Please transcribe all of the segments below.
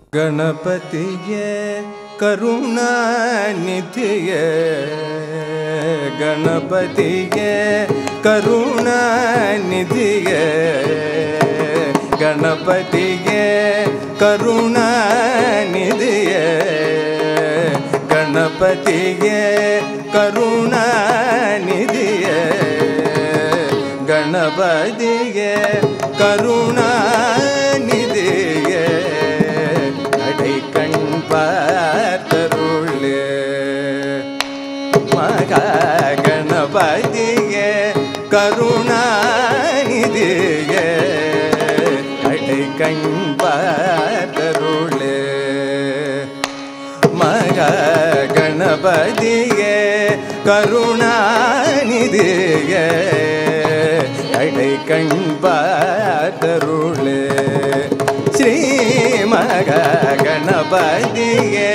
ಗಣಪತಿಯೇ ಕರುಣಾನಿಧಿಯೇ ಗಣಪತಿಯೇ ಕರುಣಾನಿಧಿಯೇ ಗಣಪತಿಯೇ ಕರುಣಾನಿಧಿಯೇ ಗಣಪತಿಯೇ ಕರುಣಾನಿಧಿಯೇ ಗಣಪತಿಯೇ ಕರುಣಾನಿಧಿಯೇ அடை கண் பார்த்தருளே மகா கணபதியே கருணாநிதியே அடை கண் பார்த்தருளே மகா கணபதியே கருணாநிதியே அடை கண் பார்த்தருளே ஸ்ரீ மகா கணபதியே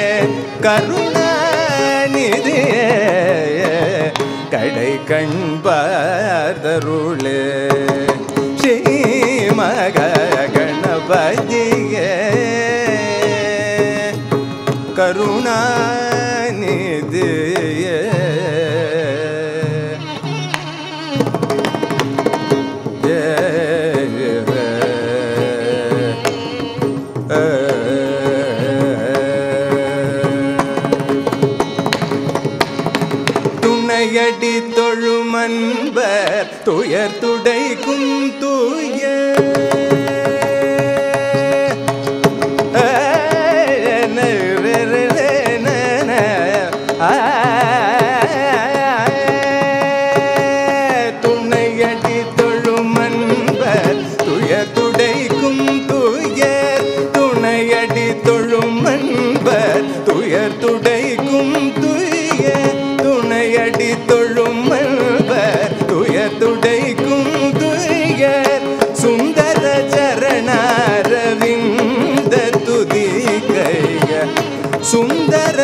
கருணாநிதியே கடை கண் பார்த்தருளே ஸ்ரீ மகா கணபதியே கருணாநிதியே துணையடி தொழுமன்பர் துயர் துடைக்கும் தூய துணையடி தொழுமன்பர் துயர் துடைக்கும் தூயர் துணையடி தொழுமன்பர் துயர் துடைக்கும் துயர் துணையடி தொழுமன்பர் துயர் துடைக்கும் துயர் சுந்தர சரணாரவிந்த துதிக்கைய சுந்தர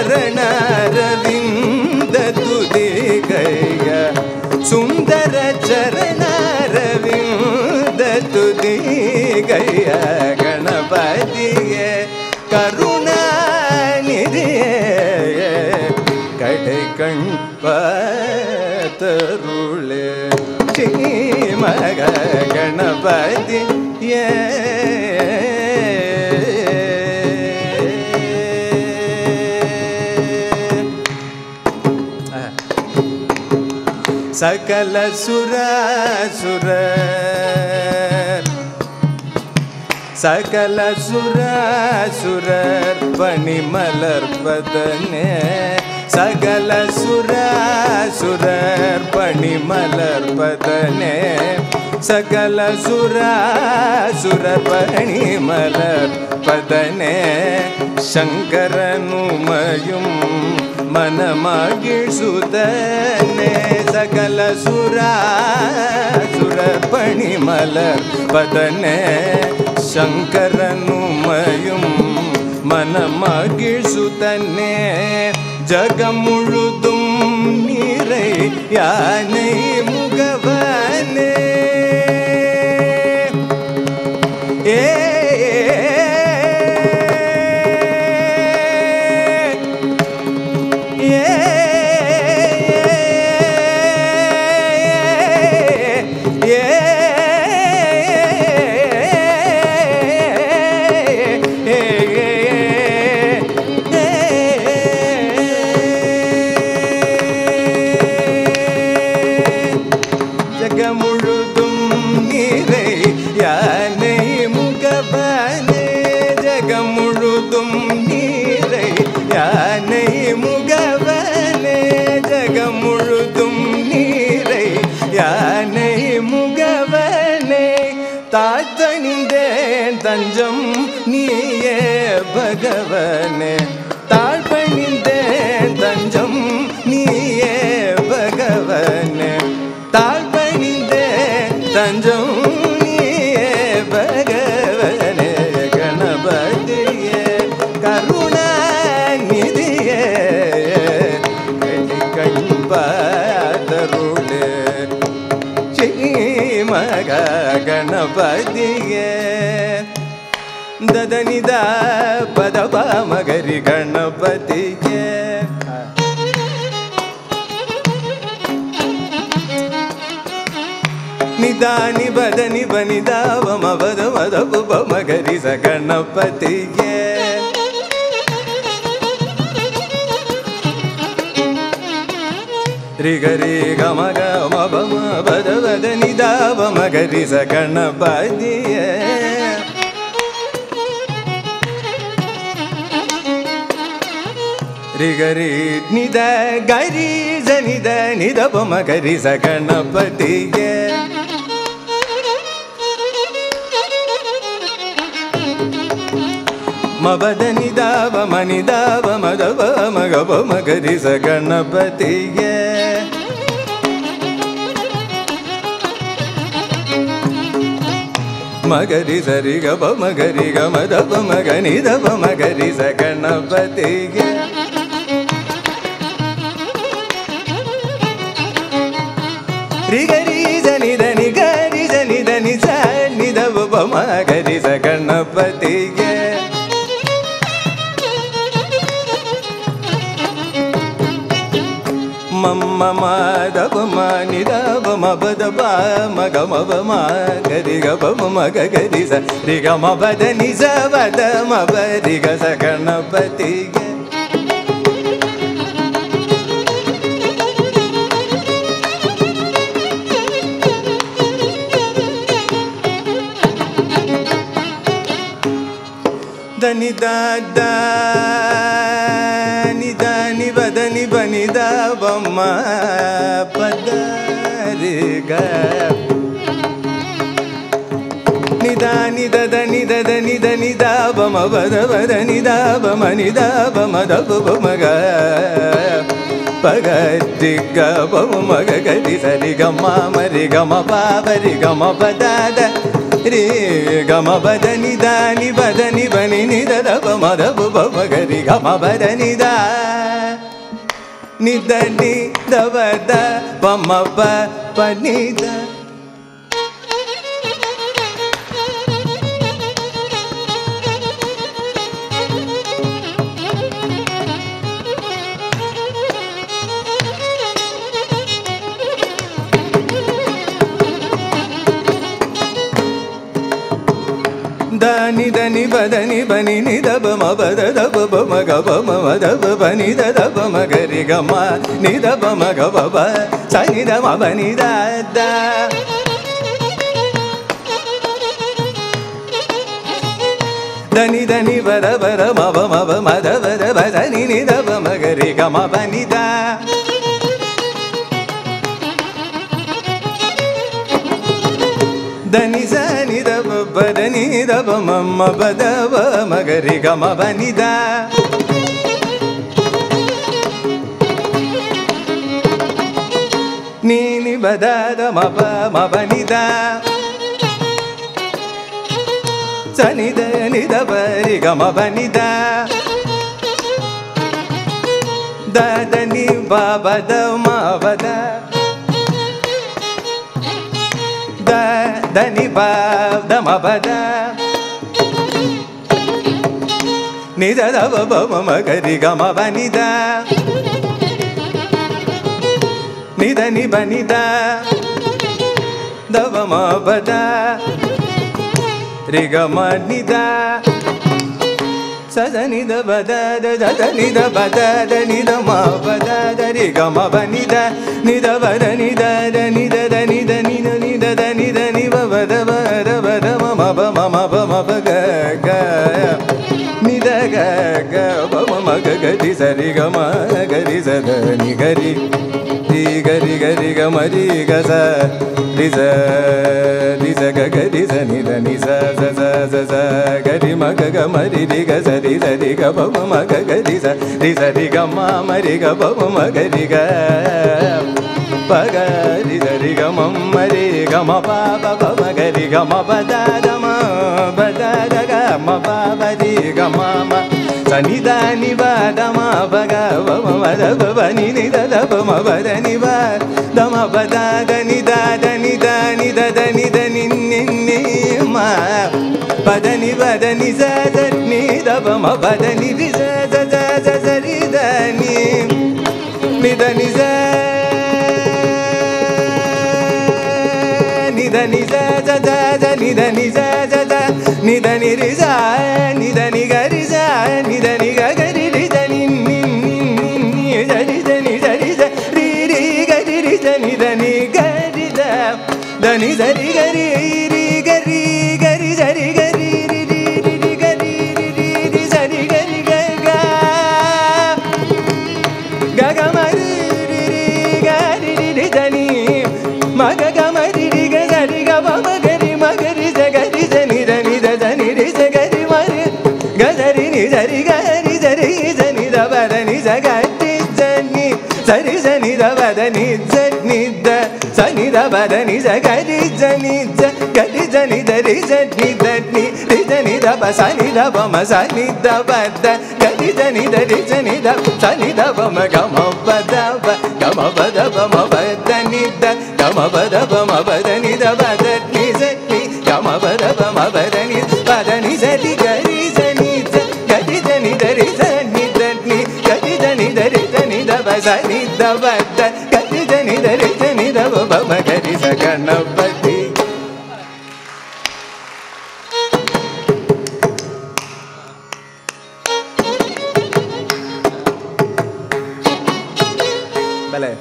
சரணாரவிந்த துதிக்கைய சுந்தர சரணாரவிந்த துதிக்கைய கணபதியே கருணாநிதியே கடை கண் பார்த்தருளே ஸ்ரீ மகா கணபதியே சகல சுராசுரர் சகல சுராசுரர் பணிமலர்பதனே சகல சுராசுரர் பணிமலர்பதனே சகல சுராசுரர் பணிமலர்பதனே சங்கரனுமயும் மனமகிழ் சுதனே சகல சுராசுரர் பணிமலர்பதனே சங்கரனுமயும் மனமகிழ் சுதனே ஜகம் முழுதும் நீரை யானை முகவனே முழுதும் நீரை யானை முகவனே ஜகம் முழுதும் நீரை யானை முகவனே ஜகம் முழுதும் நீரை யானை முகவனே தாழ்த்தணிந்தேன் தஞ்சம் நீயே பகவனே தாழ்பணிந்தேன் தஞ்சம் நீயே பகவனே தஞ்சம் நீயே பகவனே கணபதியே கருணாநிதியே கண் பார்த்தருளே ஸ்ரீ மகா கணபதியே ದದನಿದ ಪದ ಮಗರಿ ಗಣಪತಿಗೆ ನಿದಾನಿ ಬದನಿ ಬನಿದ ವಮ ಬದ ಮದ ಬುಬ ಮಗರಿ ಸ ಗಣಪತಿಗೆ ರಿ ಗರಿ ಗಮ ಗಮ ಬಮ ಬದ ಬದ ನಿದ ವಮ ಗರಿ ಸ ಗಣಪತಿಗೆ ರಿ ಗರಿ ನಿದ ಗರಿ ಜನಿದ ನಿದ ಬಮ ಗರಿ ಸ ಗಣಪತಿಗೆ ಮಬದ ನಿದ ಬಮ ನಿದ ಬಮ ದ ಬಮ ಗ ಬಮ ಗರಿ ಸ ಗಣಪತಿಗೆ ಮಗರಿ ಸರಿ ಗ ಬಮ ಗರಿ ಗ ಮದ ಬಮ ಗ ನಿದ ಬಮ ಗರಿ ಸ ಗಣಪತಿಗೆ ರಿ ಗರಿ ಜನಿ ಧನಿ ಗರಿ ಜನಿ ಧನಿ ಸ ನಿದ ಬಮ ಗರಿ ಸ ಗಣಪತಿಗೆ ಮಮ್ಮ ಮದ ಬಮ ನಿದ ಬಮ ಬದ ಬ ಮಗ ಮ ಬಮ ಗರಿ ಗ ಬಮ ಮಗ ಗರಿ ಸ ರಿ ಗ ಮ ಬದ ನಿ ಸ ಬದ ಮ ಬ ರಿ ಗ ಸ ಗಣಪತಿಗೆ ಧನಿ ದ ನಿದ ನಿ ಬದ ನಿ ಬನಿ ದ ಬಮ್ಮ ಪದ ರಿ ಗ ನಿದ ನಿದ ದ ನಿದ ದ ನಿದ ನಿದ ಬಮ ಬದ ಬದ ನಿದ ಬಮ ನಿದ ಬಮ ದ ಬಮ ಗ ಪಗ ರಿ ಗ ಬಮ ಮಗ ಗರಿ ಸರಿ ಗ ಮ ಮರಿ ಗ ಮ ಪ ಬರಿ ಗ ಮ ಪದ ದ ರಿ ಗ ಮ ಬದ ನಿದ ನಿ ಬದ ನಿ ಬನಿ ನಿದ ದ ಬಮ ದ ಬಮ ಗರಿ ಗ ಮ ಬದ ನಿದ ನಿದ ನಿ ದ ಬದ ಬಮ ಪ ಪ ನಿದ ದಾನಿ ಧನಿ ಬದನಿ ಬನಿ ನಿದ ಬಮ ಬದ ದ ಬಮ ಗ ಬಮ ಮದ ಬನಿ ದ ಬಮ ಗರಿ ಗ ಮ ನಿದ ಬಮ ಗ ಬ ಸ ನಿದ ಮ ಬನಿ ದ ದ ಧನಿ ಧನಿ ಬದ ಬರ ಮ ಬಮ ಬ ಮದ ಬದ ಬದ ನಿ ನಿದ ಬಮ ಗರಿ ಗ ಮ ಬನಿ ದ ಧನಿ ಸ ನಿದ ಬದ ನಿ ದ ಬಮ ಮ ಬದ ಬಮ ಗರಿ ಗ ಮ ಬನಿ ದ ನೀ ನಿ ಬದ ದ ಮ ಪ ಮ ಬನಿ ದ ಸ ನಿದ ನಿದ ಬರಿ ಗ ಮ ಬನಿ ದ ದ ದ ನಿ ಬ ಬದ ಮ ಬದ ಧನಿ ಬ ದ ಮ ಬದ ನಿದ ದ ಬ ಮ ಗರಿ ಗ ಮ ಬನಿ ದ ನಿದ ನಿ ಬನಿ ದ ದ ಬ ಮ ಬದ ರಿ ಗ ಮ ನಿ ದ ಸ ದ ನಿ ದ ಬದ ದ ದ ನಿ ದ ಬದ ದ ನಿ ದ ಮ ಬದ ದ ರಿ ಗ ಮ ಬನಿ ದ ನಿ ದ ಬದ ನಿ ದ ದ ನಿ ದ ದ ನಿ ದ ನಿ ದ ನಿ ದ ದ ನಿ ದ ನಿ ಬ ಬದ ಬದ ಬದ ಮ ಮ ಬ ಮ ಮ ಬ ಮ ಬ ಗ ಗ ನಿ ದ ಗ ಗ ಬ ಮ ಮ ಗ ಗ ರಿ ಸ ರಿ ಗ ಮ ಗ ರಿ ಸ ದ ನಿ ಗ ರಿ ರಿ ಗ ರಿ ಗ ರಿ ಗ ಮ ರಿ ಗ ಸ ರಿ ಸ ಗ ಗ ರಿ ಸ ನಿ ದ ನಿ ಸ ಸ ಸ ಸ ಸ ಗ ರಿ ಮ ಗ ಗ ಮ ರಿ ರಿ ಗ ಸ ರಿ ಗ ಬ ಮ ಮ ಗ ಗ ರಿ ಗ ಮ ಮ ರಿ ಗ ಬ ಮ ಮ ಗ ರಿ ಗ ಪ ಗ ರಿ ಸ ರಿ ಗ ಮ ಮ ರಿ ಗ ಮ ಪ ಪ ಪ ಮ ಗ ರಿ ಗ ಮ ಪ ದ ದ ಮ ಬ ದ ದ ಗ ಮ ಪ ಪ ರಿ ಗ ಮ ಮ ಸ ನಿ ದ ನಿ ಬ ದ ಮ ಪ ಗ ಬ ಮ ಮ ದ ಬ ಬ ನಿ ನಿ ದ ದ ಬ ಮ ಬ ದ ನಿ ಬ ದ ಮ ಪ ದ ದ ನಿ ದ ದ ನಿ ದ ನಿ ದ ದ ನಿ ದ ನಿ ನಿ ನಿ ಮ ಪ ದ ನಿ ಬ da ni za za ni da ba ma ba da ni ri za za za za za ri da ni da ni za ni da ni za za za za ni da ni za za za ni da ni ri za ni da ni ga ri za ni da ni ga ga ri ri da ni ni ni za ri za ni za ri za ri ri ga ri ri za ni da ni ga ri da da ni za ri ga ri ri ga ri ga ri za ri ga ri ri ri ri ga ri ri ri za ri ga ri ga ga ga ga ma ri ri ri ga ri ri ri da ni ma ga ga ma ri ri ga za ri ga ba ma ga ri za ni da ni da za ni ri za ga ri ma ri ga za ri ni za ri ga ri za ni da ba da ni za ga ri za ni za ri za ni da ba da ni za ni da za ni da ba da ni za ga ri za ni za ga ri za ni da ri za ni da ni ri za ni da ba sa ni da ba ma sa ni da ba da ga ri za ni da ri za ni da sa ni da ba ma ga ma ba da ba ga ma ba da ba ma ba da ni da ga ma ba da ba ma ba da ni da ba da ni za ni ga ma ba da ba ma ba da ni za ri ga ri za ni za ga ri za ni da ri za ni da ni ga ri za ni da ri za ni da ba sa ni da ba da ga ri za ni da ri za ni da ba ma ga ri za Ganapati. Bale.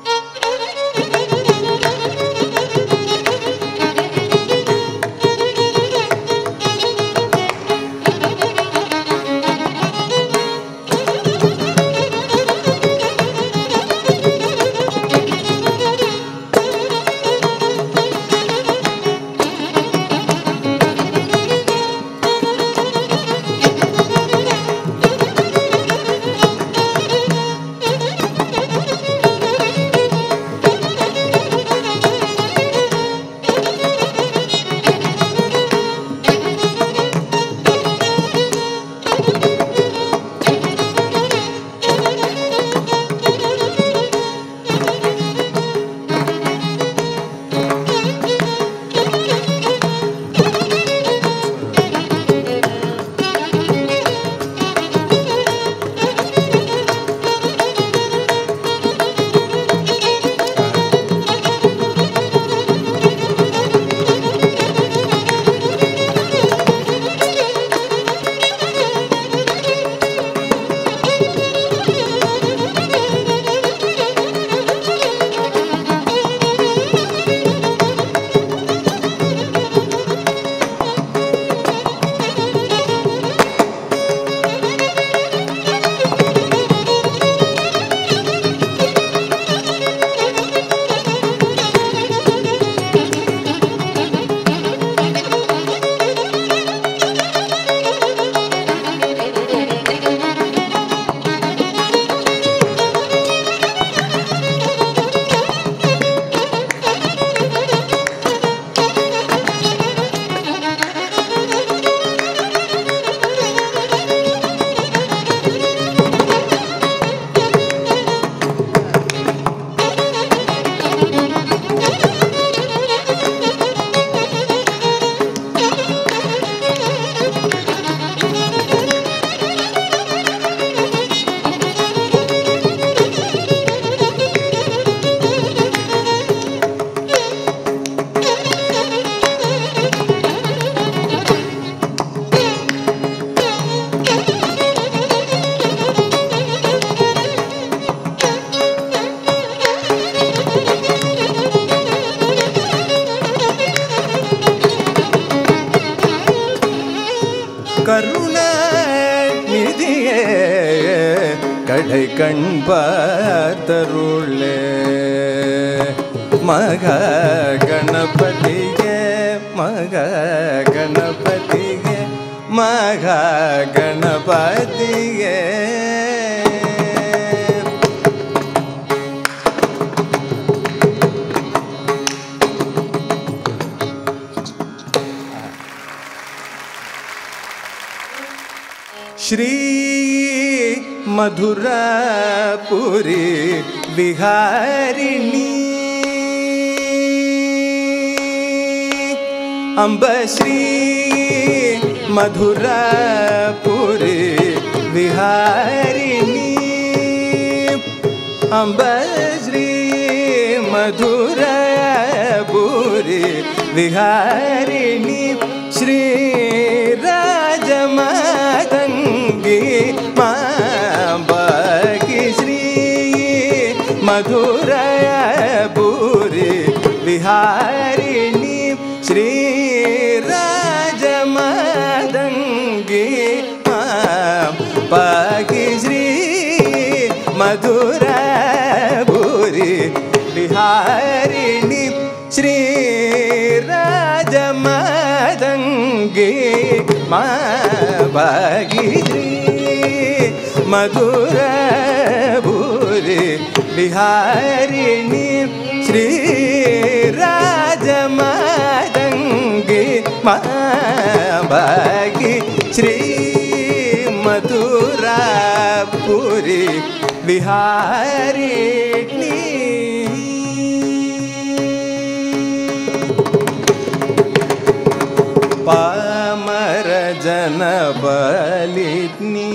கருணாநிதியே கடை கண்பார்த்தருளே மகா கணபதியே மகா கணபதியே மகா கணபதியே श्री मधुरापुरी विहारिणी अम्ब श्री मधुरापुरी विहारिणी अम्ब श्री मधुरापुरी विहारिणी श्री राजमातंगी मांबकी श्री मधुरापुरी विहारिणी श्री राजमातंगी मांबकी श्री मधुरापुरी विहारिणी श्री राजमातंगी मांबकी श्री मधुरापुरी विहारिणी श्री राजमातंगी मांबकी श्री मधुरापुरी विहारिणी पामर जन बलिनी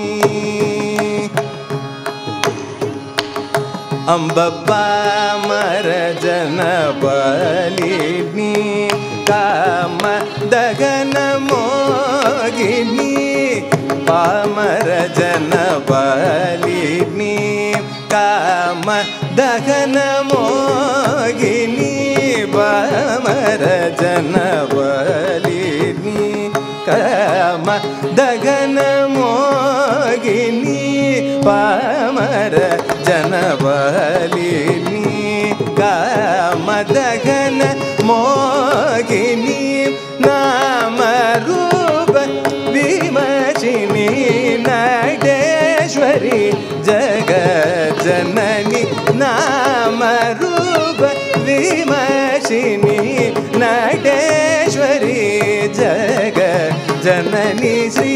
अम्ब पामर जन बलिनी काम दगन मोगिनी पामर जन बलिनी काम दगन मोगिनी पामर जन बलिनी काम दगन मोगिनी पामर जन बलिनी काम दगन मोगिनी नाम रूप विमचिनी नटेश्वरी जगत जननी नाम रूप विमचिनी नटेश्वरी जगत जननी श्री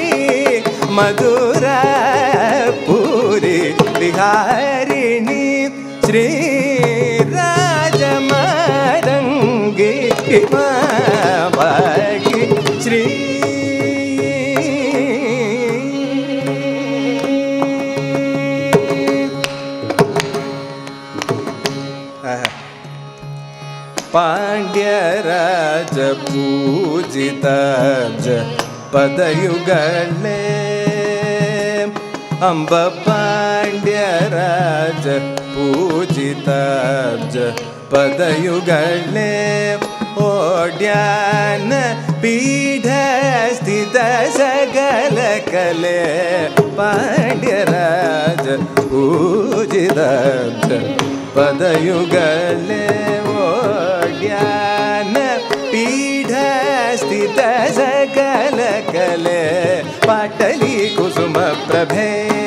मधुरापुरी विहारिणी श्री राजमातंगी मांबकी श्री पांड्यराज पूजिताब्ज पदयुगले अम्ब पांड्यराज पूजिताब्ज पदयुगले ओड्यान पीठ स्थित सकल कले पांड्यराज पूजिताब्ज पदयुगले ओड्यान पीठ स्थित सकल कले पाटली कुसुम प्रभे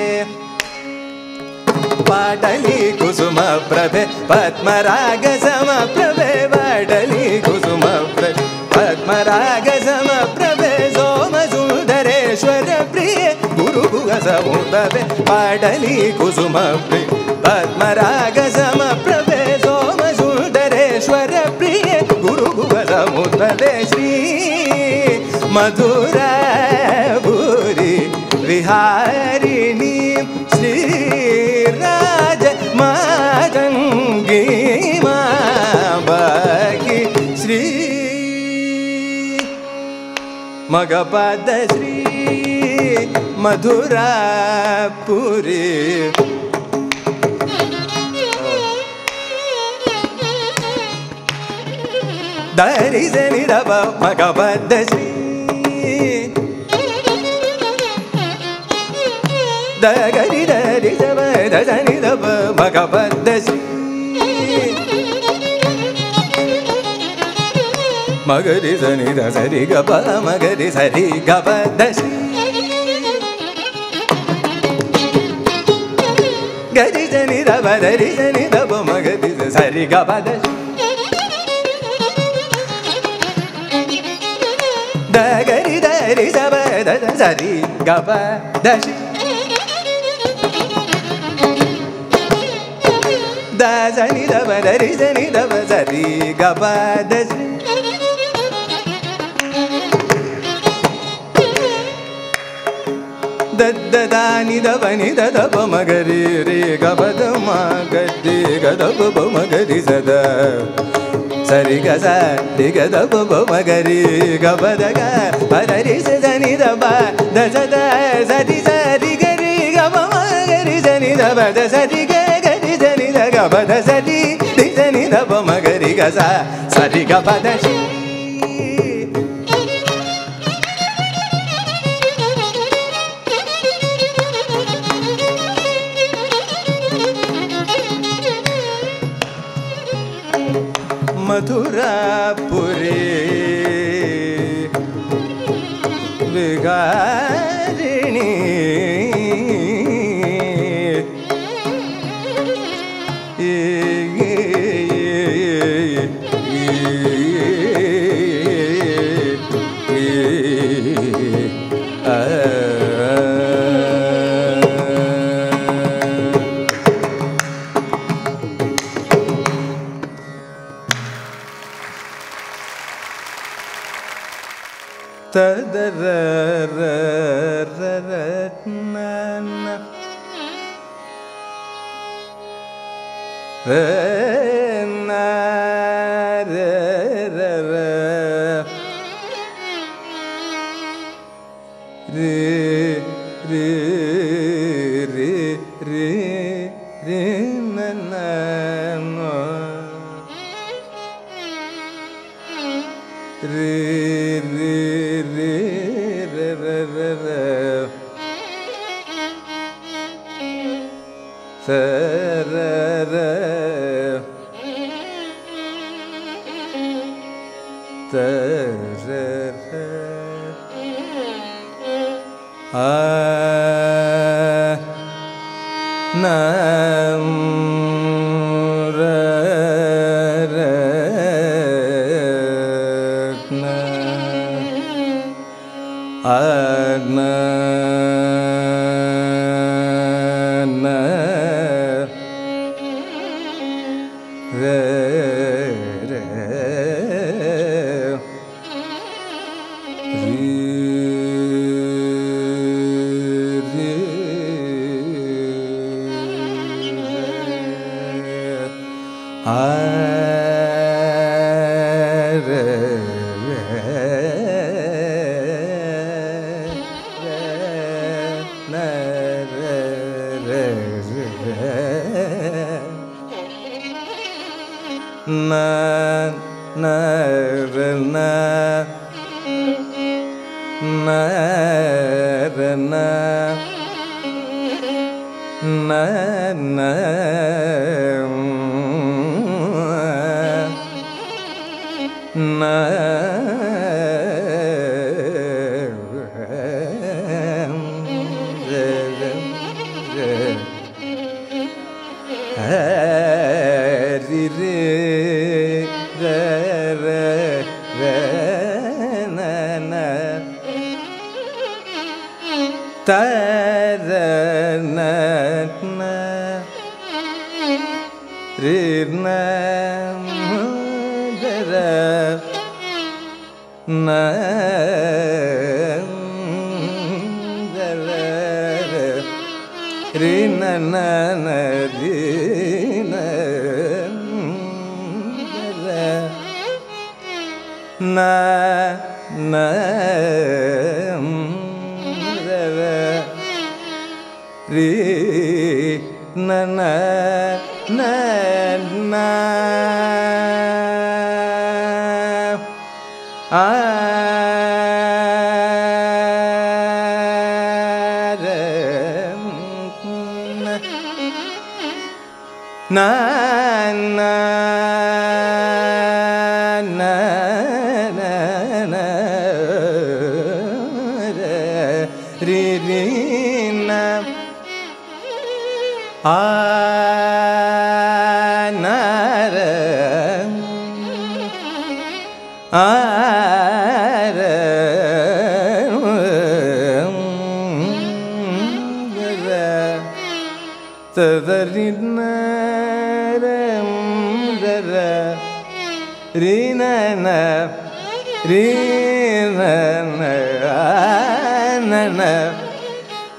पाटली कुसुम प्रभे पद्मराग सम प्रभे पाटली कुसुम प्रभे पद्मराग सम प्रभे सोम सुंदरेश्वर प्रिय गुरु समुदवे पाटली कुसुम प्रिय पद्मराग सम प्रभे सोम सुंदरेश्वर प्रिय गुरु समुदवे श्री मधुरापुरी विहारिणी श्री राजमातंगी मांबकी श्री मगपद श्री मधुरापुरी दरि जनि रव मगपद श्री दगरि दरि जव दनि रव मगपद श्री मगरि जनि द सरि गप मगरि सरि गपद श्री गरि जनि रव दरि जनि रव मगरि सरि गपद दगरि दरि जव द सरि गपद श्री द जनि रव दरि जनि रव सरि गपद श्री ದದ್ದದಾನಿ ದವನಿ ದದ ಪಮಗರಿ ರೇ ಗಬದ ಮಗರಿ ಗದ ಪಮಗರಿ ಸದ ಸರಿ ಗಸ ದಿಗದ ಪಮಗರಿ ಗಬದ ಗ ಪರರಿ ಸನಿ ದಬ ದಸದ ಸರಿ ಸರಿ ಗರಿ ಗಮ ಮಗರಿ ಸನಿ ದಬ ದ ಸರಿ ಗರಿ ಸನಿ ದ ಗಬದ ಸರಿ ದಿ ಸನಿ ದಬ ಮಗರಿ ಗಸ ಸರಿ ಗಬದ ಶಿ मथुरापुरी विहारिणी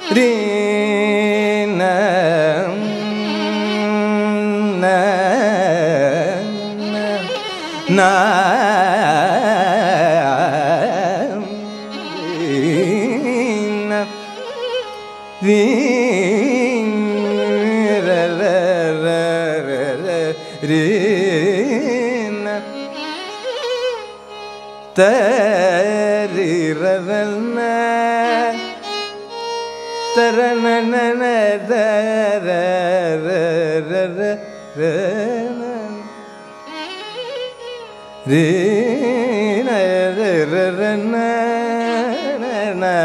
ri na na na ri ra ra ra ra ri na ta ri ra ra na ta ra na na na da ra ra ra ra ra ri na ra ra ra na na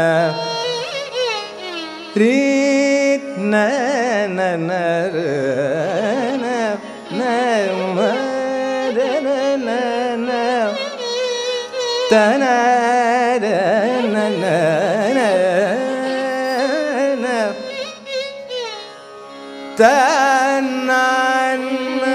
ri na na na na na ma da na na na ta na da na na na na ta na na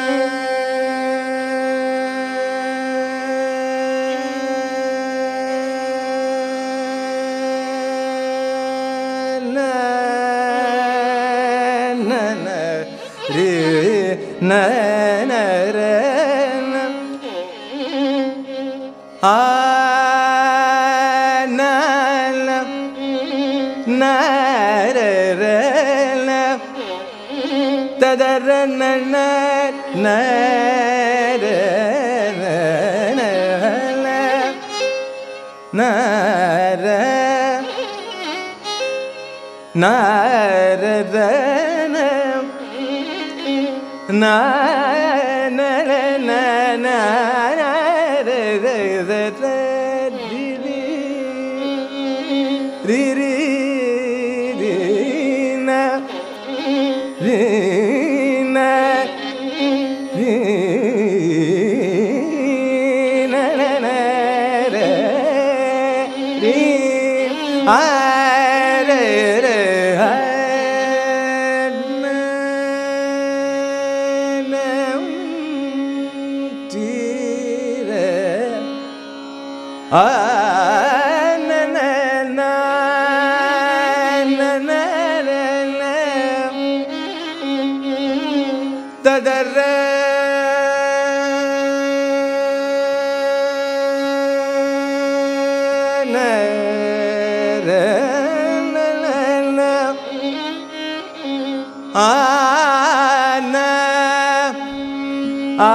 na na ra na a na na na ra ra na ta da ra na na na ra na na ra na ra ra na na na na na na re re re re ri ri ri na ri na ri na na na re ri a re re a na na na na na na ta da ra na ra na na a na a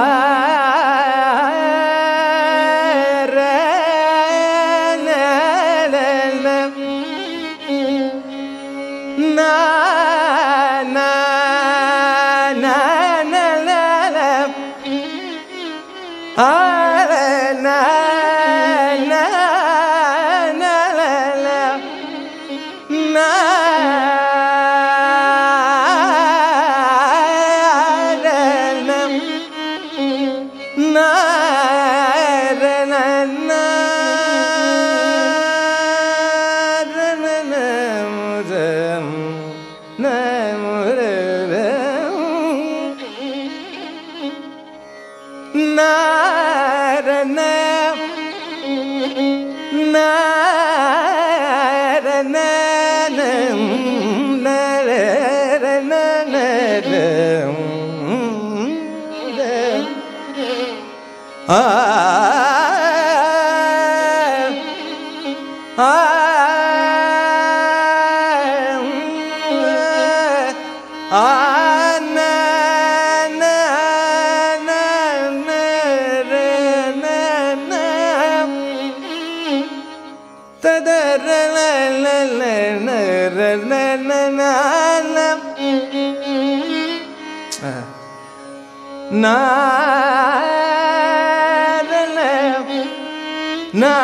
na na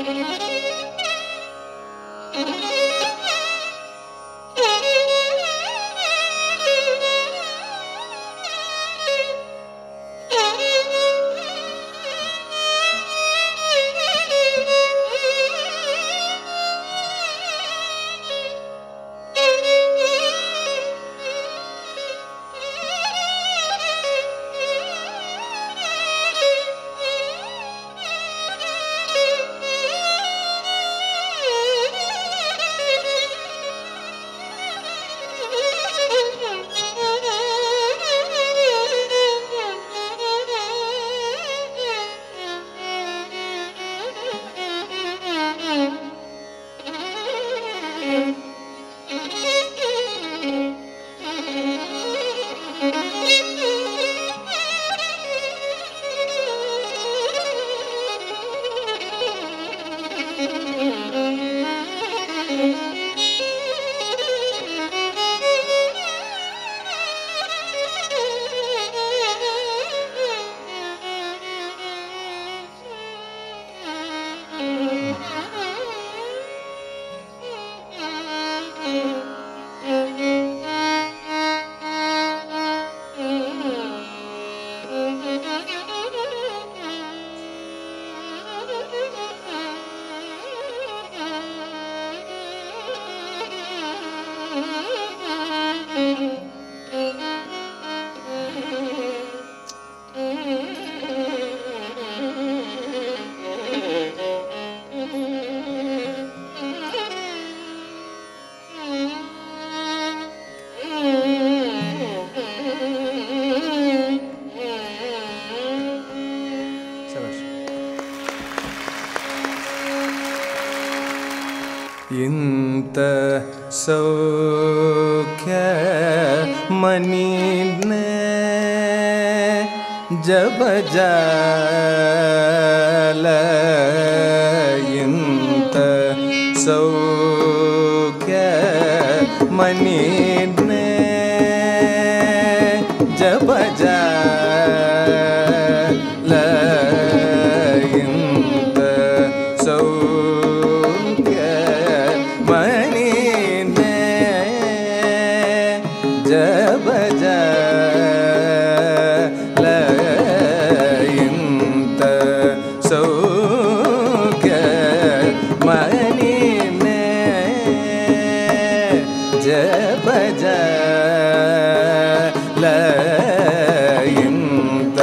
ಇಂತ ಸೌಖ್ಯ ಮನಿನೆ ಜಪ ಜಾಲ ಇಂತ ಸೌಖ್ಯ ಮನಿನೆ ಜಪ ಜಾಲ ಇಂತ ಸೌಖ್ಯ ಮನಿನೆ ಜಪ ಜಾಲ ಇಂತ ಸೌಖ್ಯ ಮನಿನೆ ಜಪ ಜಾಲ ಇಂತ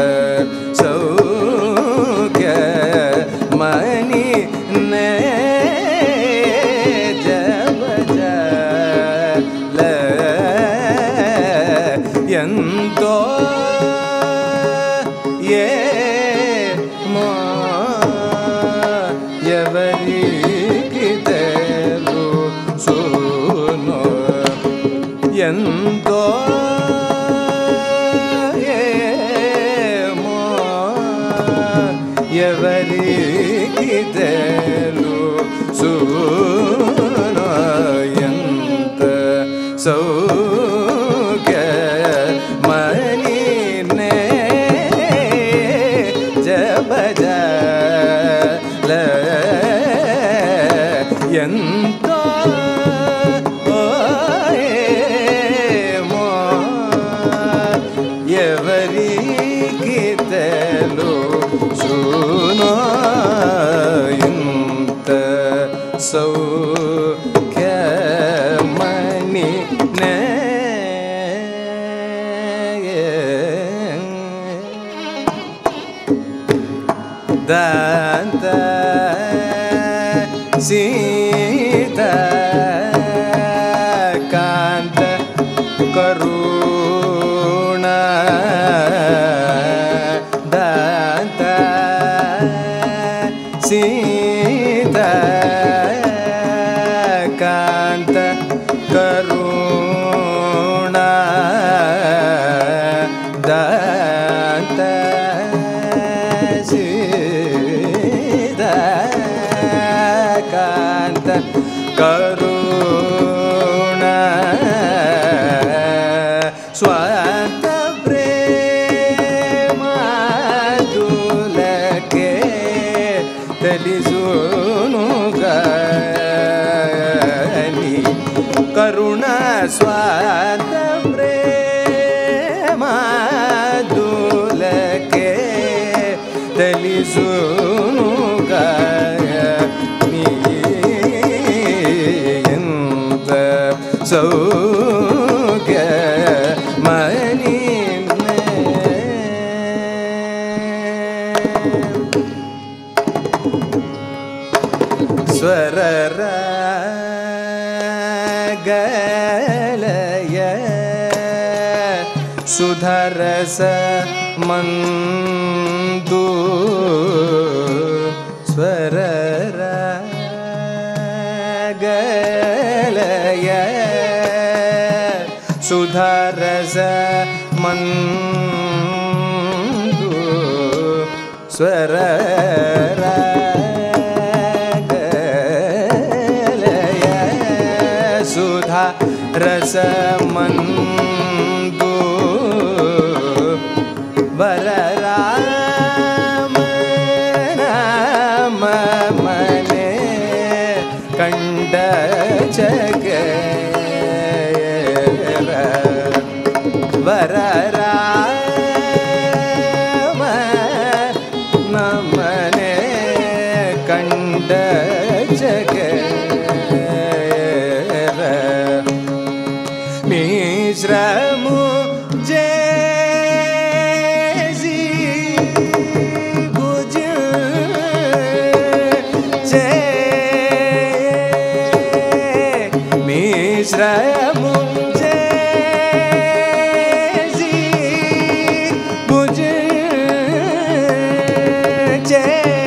ಸೌಖ್ಯ ಮನಿನೆ ಜಪ ಜಾಲ ಎಂದೋ ಏಮೋ ఎవరికిదెలు సునో ఎంతో ఏమో ఎవరికిదెలు సునో ఎంత సౌఖ్య మనినే జప జాల ఎంతో ఏమో ఎవరికిదెలు సునో ఇంత సౌఖ్య మనినే ದಾಂತ ಸೀತಾ ಕಾಂತ ಕರುಣ ದಾಂತ ಸೀತಾ ಕಾಂತ ಕರುಣ ದಾಂತ ಕಾಂತ ಕರುಣ ಸ್ವಂತ ಪ್ರೇಮ ದುಲಕೆ ತಲಿಸುನು ಸ್ವಾದ ಪ್ರೇಮ ದುಲಕೆ ತಲಿಸುನು ಗಾಯ ನೀ ಎಂತ ಸೌಖ್ಯ ಮನಿ ಸ್ವರರ ಗಲಯ ಸುಧರಸ ಮಂದು ಸ್ವರರ ಗಲಯ ಸುಧರಸ ಮಂದು ಸ್ವರರ ಸುಧಾ ರಸಮಂದು ವರರಾಮ ನಾಮ ಮನೆ ಕಂಡ ಜಗರ ವರರಾಮ ನಮನೆ ಕಂಡ ಜಗರ ಮಿಶ್ರಮು ಜೇಸಿ ಭುಜ ಜೇ ಮಿಶ್ರಮು ಜೇಸಿ ಭುಜ ಜೇ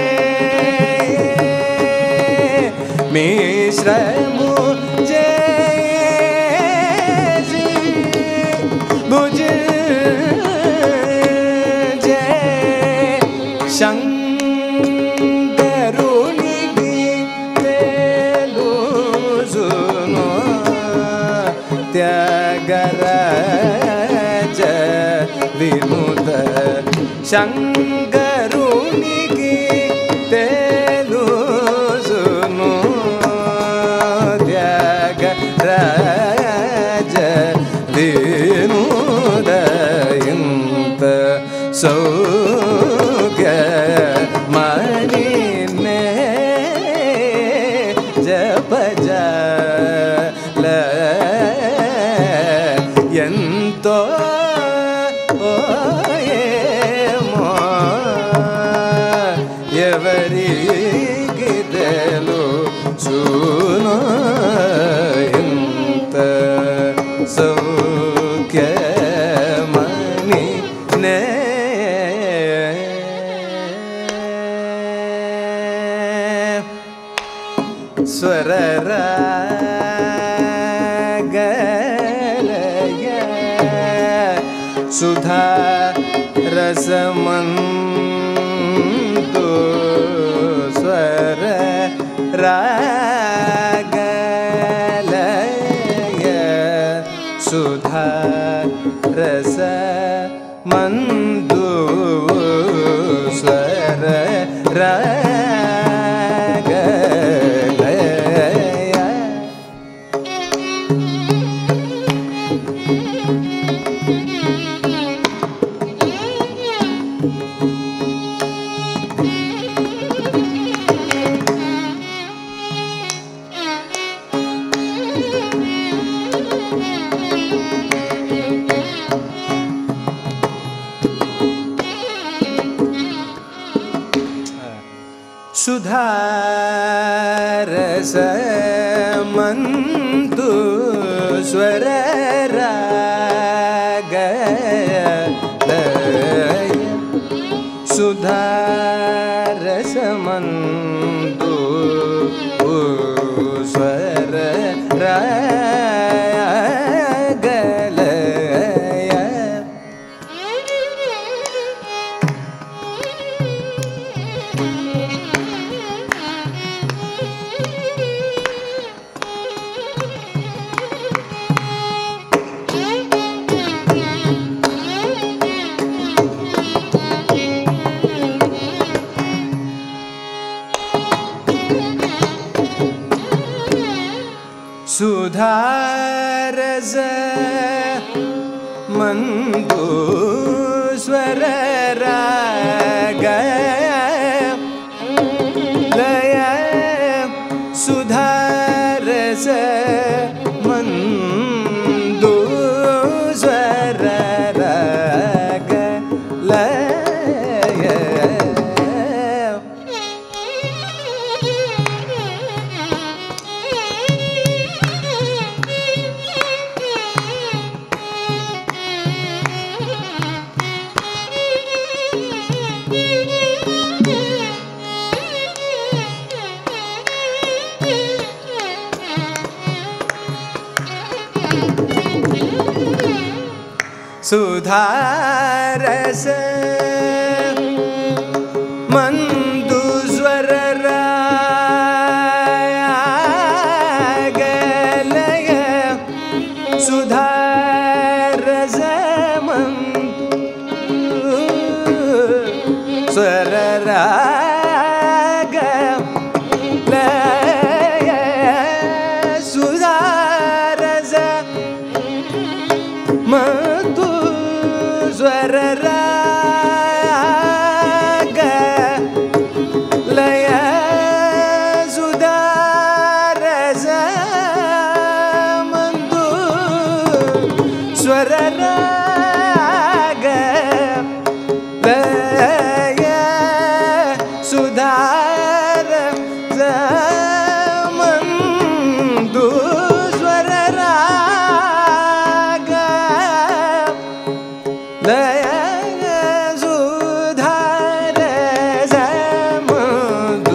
ಮಿಶ್ರಮು भुज जय शंकरुनि तेलु सुनो त्यागराज विनुत शंकरुनि तेलु सुनो त्यागराज विनुदयंत सौख्य मणिने जप जल ಎಂತೋ ಓಯೇಮೋ ఎవరిగిదెలు ಸುನೋ ಎಂತ ಸೌಖ್ಯಮನಿ ನೇ ಸ್ವರರಾಗಲಯ ಸುಧಾ ರಸಮಂತು ಸ್ವರ ರಾಗಲಯ ಸುಧಾ ರಸ ಮಂದು ಸ್ವರ ರಾಗಲಯ सुधा रसमंतु स्वर रागलय सुधा रसमंतु स्वर रागलय सुधा ರಸ ಮಂದು ಸ್ವರ ರಾಗ ಲಯ ಸುಧಾರಸ ಮಂದು ಸ್ವರ ರಾಗ ಲಯ ಸುಧಾರಸ ಮಂದು ಸ್ವರ ರಾಗ ಲಯ ಸುಧಾರಸ ಮಂದು ಸ್ವರ ರಾಗ ಲಯ ಸುಧಾರಸ ಮಂದು ಸ್ವರ ರಾಗ ಲಯ ಸುಧಾರಸ ಮಂದು ಸ್ವರ ರಾಗ ಲಯ ಸುಧಾರಸ ಮಂದು ಸ್ವರ ರಾಗ ಲಯ ಸುಧಾರಸ ಮಂದು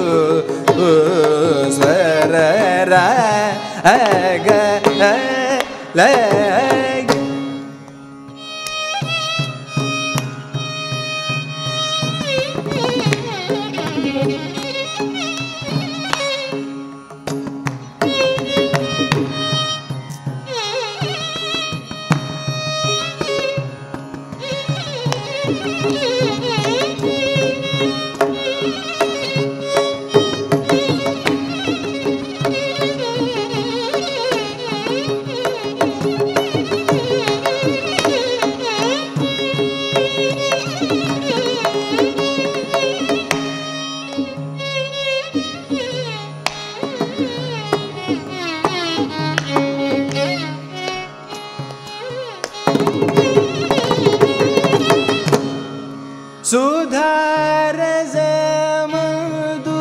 ಸ್ವರ ರಾಗ ಲಯ ಸುಧಾರಸ ಮಂದು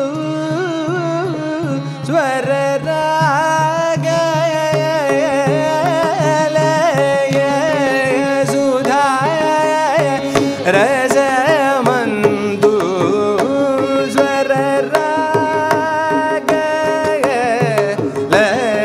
ಸ್ವರ ರಾಗ ಲಯ ಸುಧಾರಸ ಮಂದು ಸ್ವರ ರಾಗ ಲಯ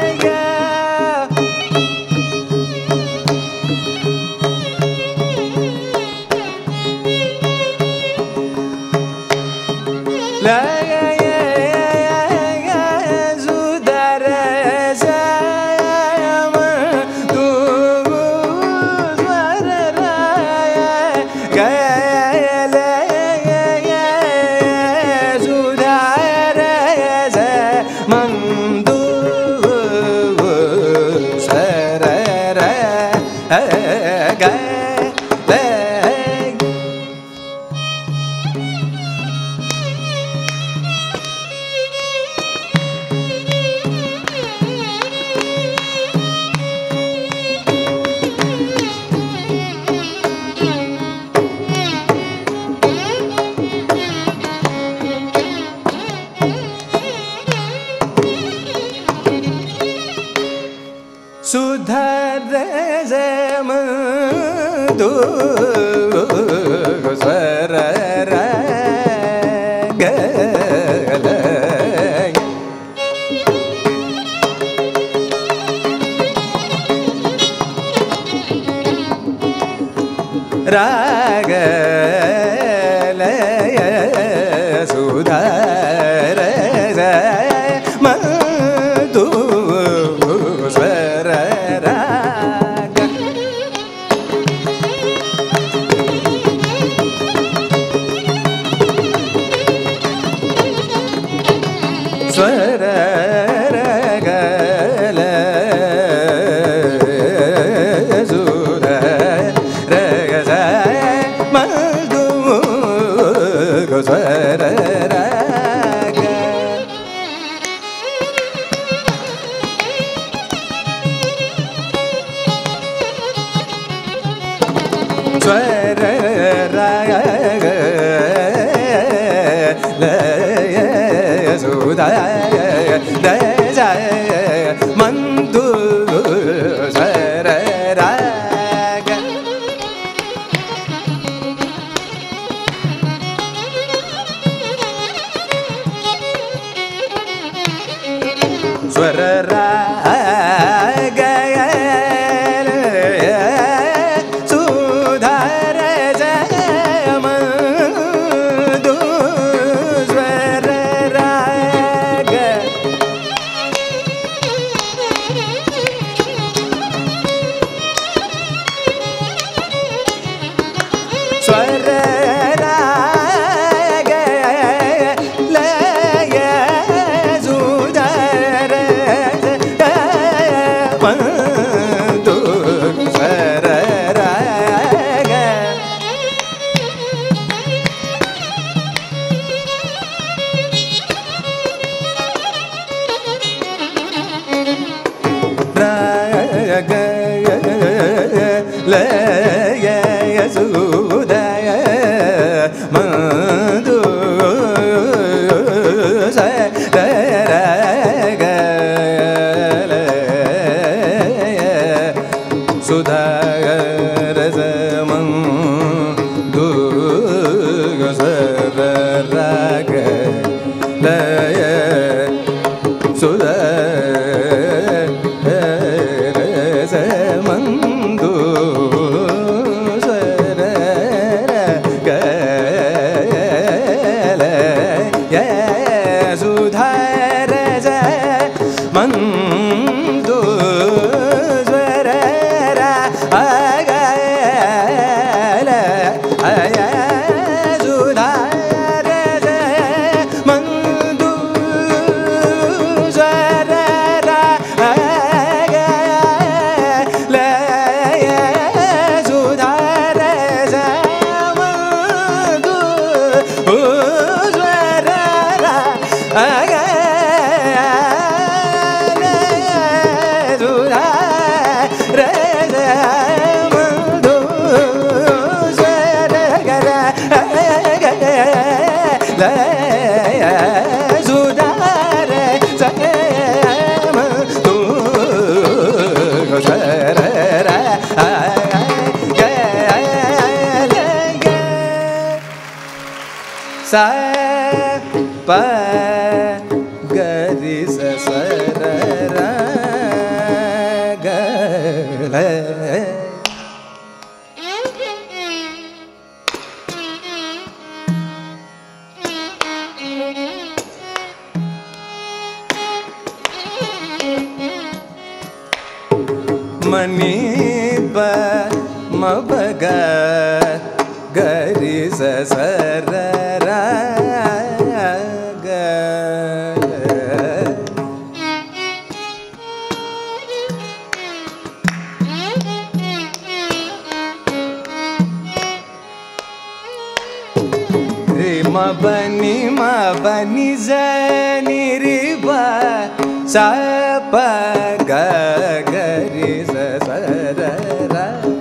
ಲಯ ಸುಧಾರಸ ಮಂದು ಸ್ವರ ರಾಗ ಲಯ ಸುಧಾರಸ ಮಂದು ಸ್ವರ ರಾಗ ಸುಧಾರಸ ಮಂದು ಸ್ವರ ರಾಗ ಲಯ ರಾಗ ಲಯ ಸುಧಾರಸ ಮಂದು ಸ್ವರ ರಾಗ ಸ್ವರ ರಾಗ ಲಯ सुधा दज मंदु सर राग स्वर राग सा प गरि स सर र ग ल मनी प म प ग गरि स सर र ग रे म बनी ज नि रे ब सा प ग गरि स सर र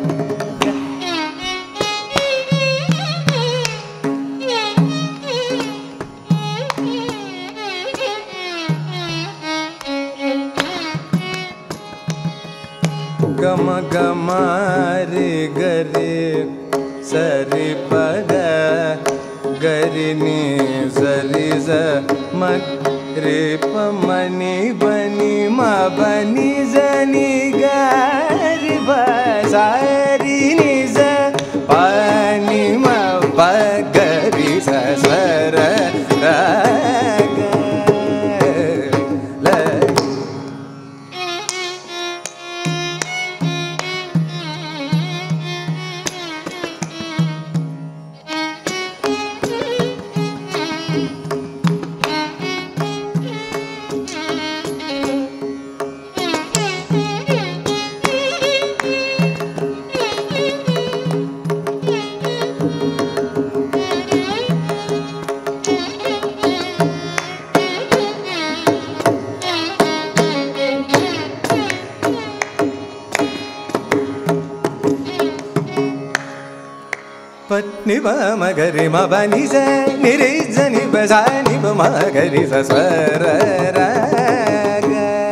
गम गम रे गरे सरि प ग गरि नि सरि ज म रे प मनि बनि म बनि ज नि ग रि ब सा रि नि ज प नि म प ग रि स सर र ग ल पत्नी ब म गरि म बनि ज नि रे ज नि ब सा नि ப ம கரி ச ஸ்வர ராக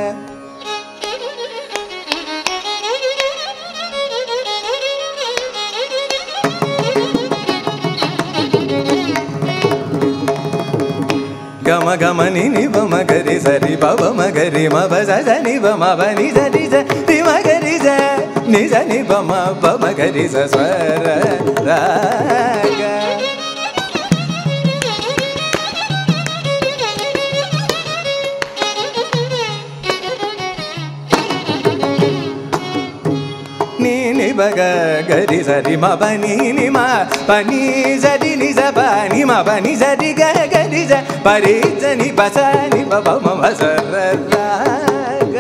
గమ గమ ని ని బ మ గరి సరి బ బ మ గరి మ బ స స ని బ మ బ ని స ని స ని మ గరి స ని స ని బ మ బ మ గరి స స్వర రాగ ని ని బ గ గరి సరి మ బ ని ని మ ప ని స రి ని స ప ని మ ప ని స రి గ గరి స ప రి స ని ప స ని ప ప మ మ స ర రా గ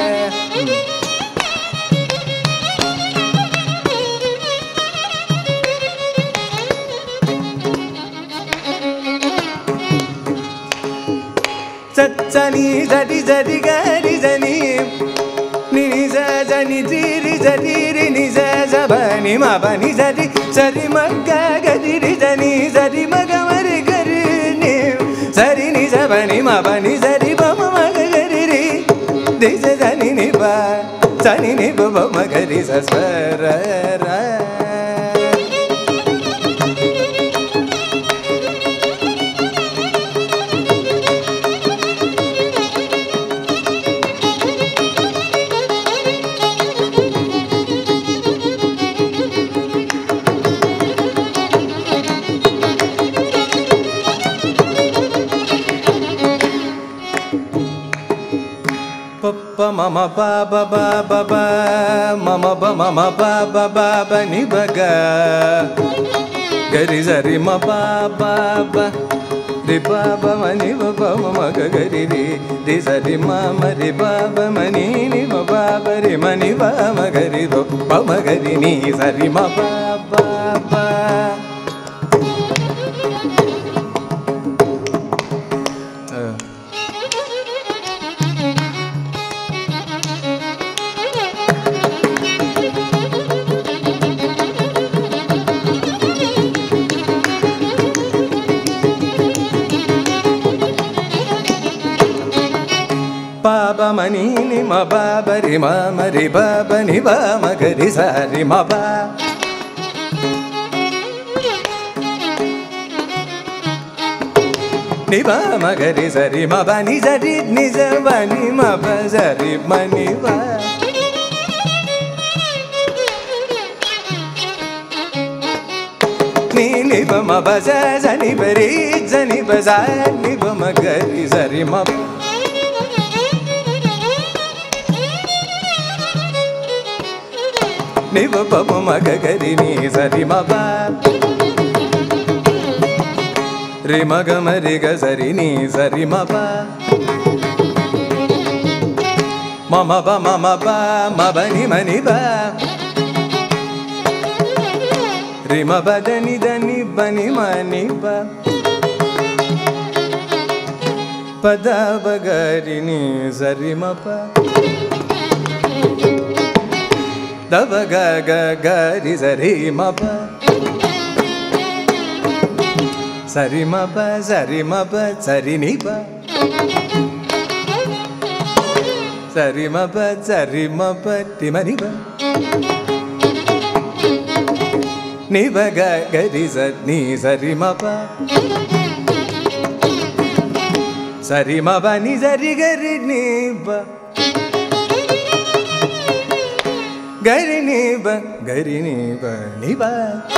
స స ని స రి స రి గ రి స ని ని ని స స ని రి రి స రి రి ని స స ప ని మ ప ని స రి స రి మ గ గ రి రి స ని స రి మ గ మ రి గ రి ని స రి ని స ప ని మ ప ని స రి ప మ మ గ గ రి రి రి స స ని ని ప స ని ని ప ప మ గ రి స స్వర రా ప మమ ప బ బ బ బ మమ బ మమ ప బ బ బ ని బ గ గరి సరి మ ప బ బ రి ప బ మ ని బ బ మ మ గ గరి రి రి సరి మ మ రి ప బ మ ని ని మ ప బ రి మ ని బ మ గరి ర ప మ గరి ని సరి మ ప బ బ ప మ ని ని మ ప బ రి మ మ రి ప బ ని ప మ గ రి స రి మ ప ని ప మ గ రి స రి మ ప ని స రి ని స ప ని మ ప స రి మ ని ప ని ని ప మ ప స స ని ప రి స ని ప స ని ప మ గ రి స రి మ ప ని ప ప మ మ గ గ రి ని స రి మ ప రి మ గ మ రి గ స రి ని స రి మ ప మ మ ప మ మ ప మ ప ని మ ని ప రి మ ప ద ని ద ని ప ని మ ని ప ప ద ప గ రి ని స రి మ ప ద ప గ గ గ రి స రి మ ప స రి మ ప స రి మ ప స రి ని ప స రి మ ప స రి మ ప టి మ ని ప ని ప గ గ రి స ని స రి మ ప స రి మ ప ని స రి గ రి ని ప గరి ని ప గరి ని ప ని ప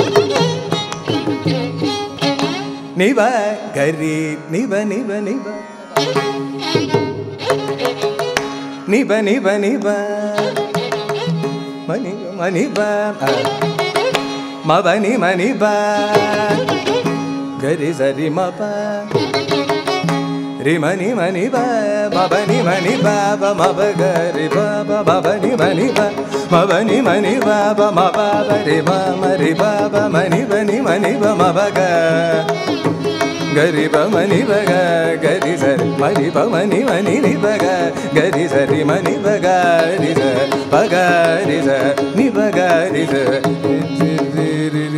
ని ప గరి ని ప ని ప ని ప ని ప ని ప ని ప మ ని మ ని ప మ ప ని మ ని ప గరి స రి మ ప రి మ ని మ ని ప మ ప ని మ ని ప ప మ ప గ రి ప ప మ ప ని మ ని ప మ ప ని మ ని ప ప మ ప ప రి మ మ రి ప ప మ ని ప ని మ ని ప మ ప గ గ రి ప మ ని ప గ గ రి స మ రి ప మ ని మ ని ని ప గ గ రి స రి మ ని ప గ రి స ప గ రి స ని ప గ రి స రి రి రి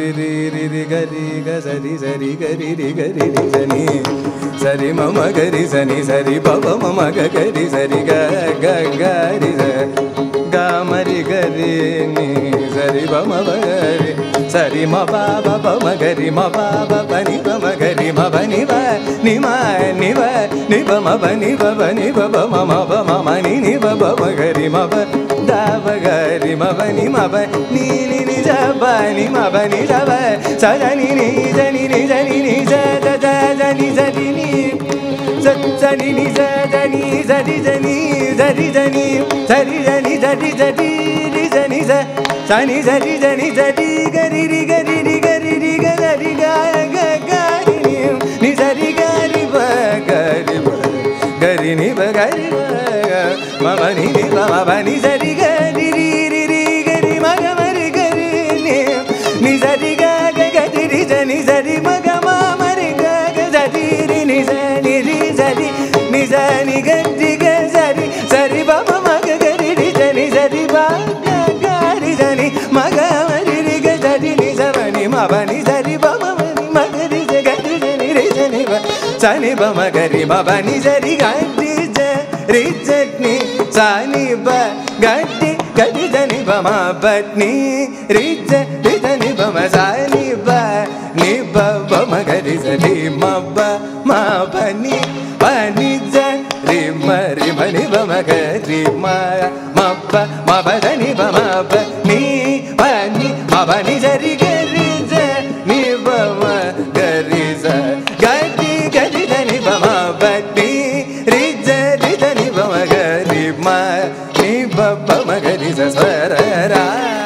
ri ri ri ga ri ga sa ri ga ri ri ga ri ri sa ni sa ri ma ma ga ri sa ni sa ri pa pa ma ma ga ri sa ri ga ga ga ri sa ga ma ri ga ri ni sa ri pa ma ba ga ri sa ri ma pa pa pa ma ga ri ma pa pa pa ni pa ma ga ri ma pa ni pa ni ma ni pa ma pa ni pa pa ma ma ni pa pa ma ga ri ma pa da pa ga ri ma pa ni ni sa pa ni ma pa ni sa pa sa da ni sa ni sa da da ni sa di ni sa ni sa da ni sa di sa ri sa ni sa ri sa ni sa di sa di ri sa ni sa sa ni sa ri sa di ga ri ga ri ga ri ga sa ri ga ga ga ni sa ri ga ri ba ga ri ni ba ga ri ba ma ma ni ma ba ni sa ri ga ri ga ri ma ga ma ri ga ri ni sa ri ga ga ri sa ni sa ri ma ga ma ma ri ga sa ri ni sa ni ri sa ri ni sa ni ga ri ga sa ri ba ma ma ga ri sa ni sa ri ba ga ga ri sa ni ma ga ma ri ga sa ri ni sa ba ni ma ba ni sa ri ba ma ma ga ri sa ga ri sa ni ri sa ni ba sa ni ba ma ga ri ma ba ni sa ri ga ri sa ri sa ni sa ni ba ga ri sa ni ba ma ba ni ri sa ni ba ma sa ni ba ma ga ri sa ni ma ba ni sa ri ma ni ba ma ga ri ma ba sa ni ba ma ba ni ma ba ni sa ri ga ri sa ni ba ma ga ri sa ga ri sa ni ba ma ba ni ri sa ni ba ma ga ri ma ni ba ma ga ri sa sa ra ra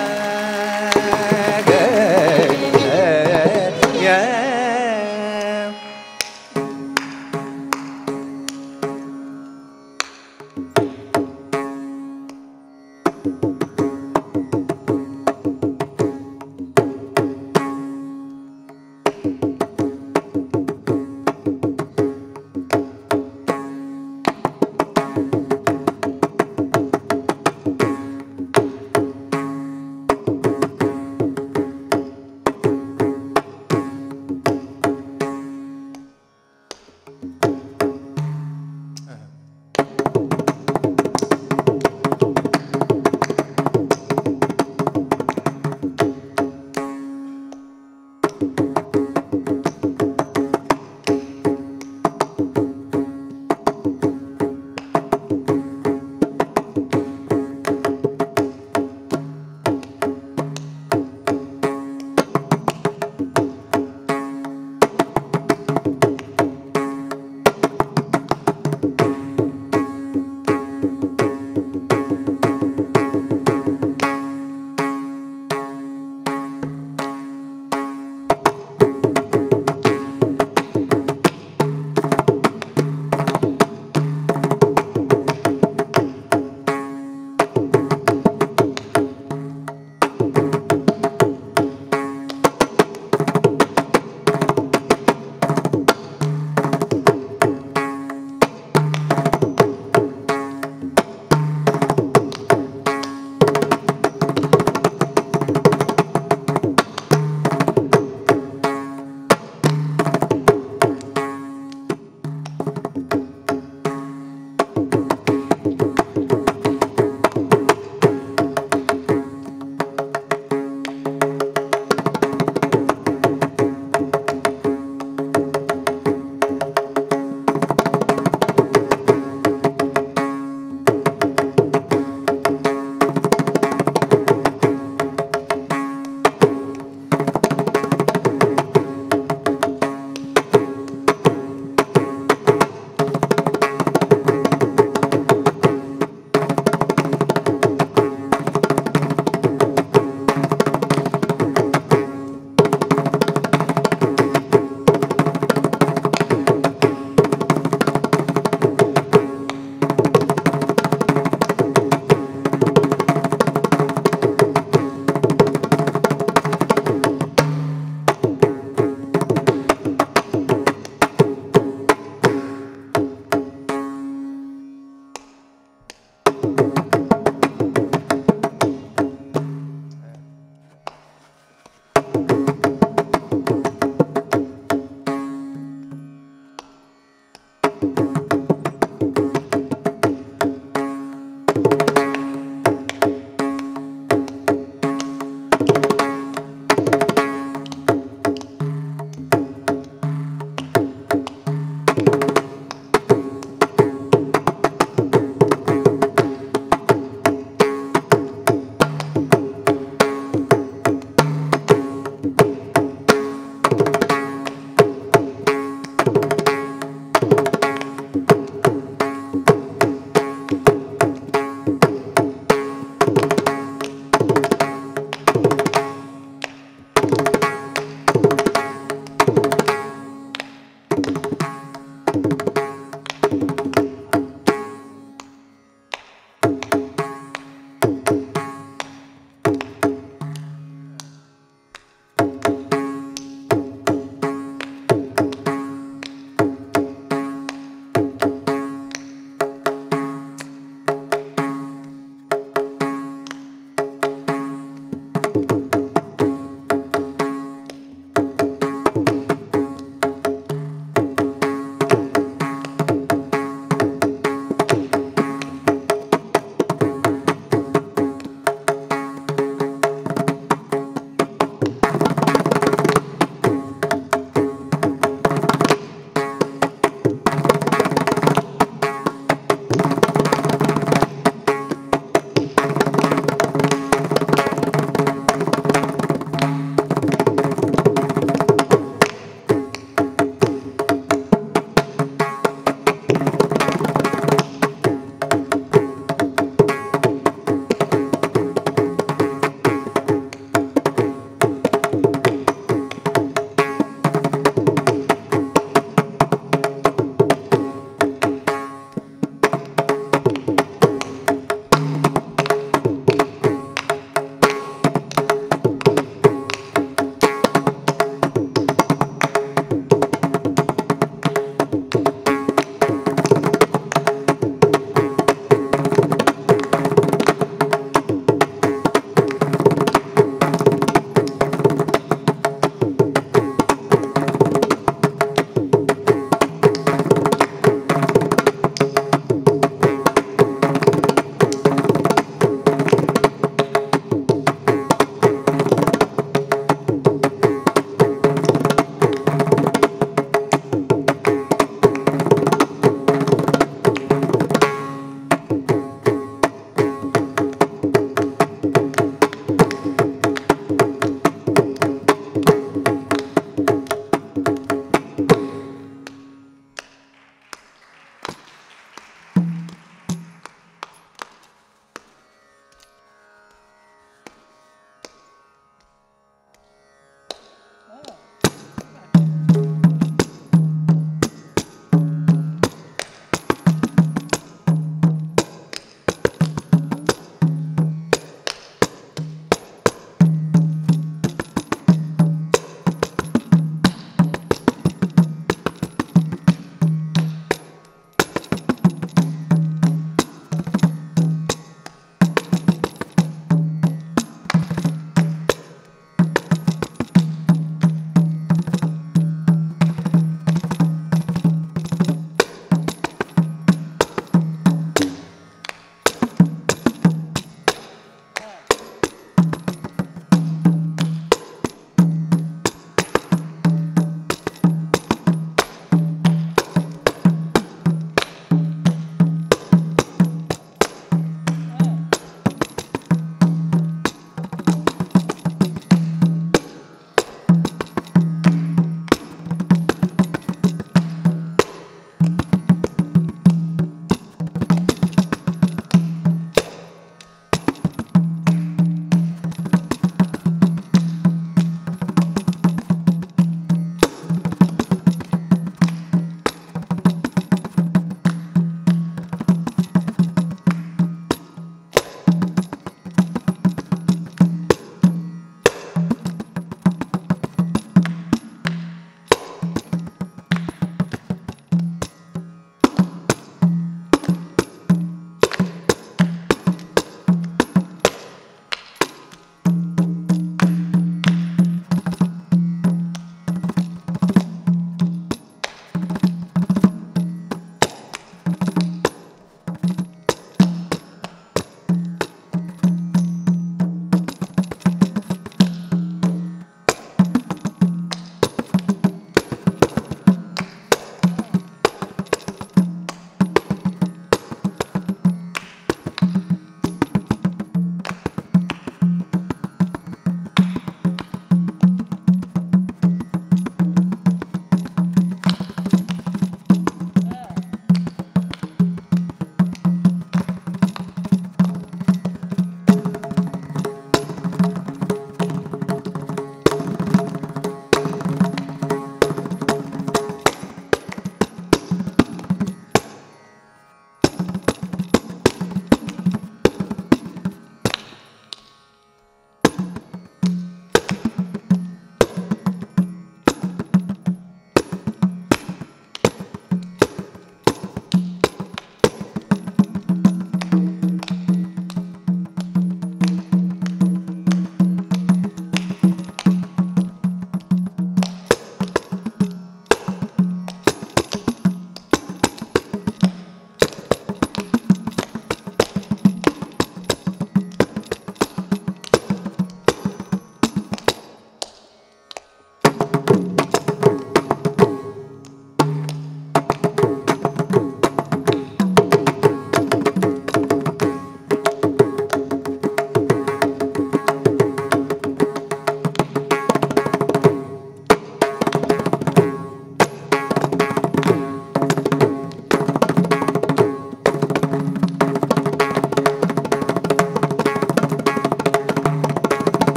ga ya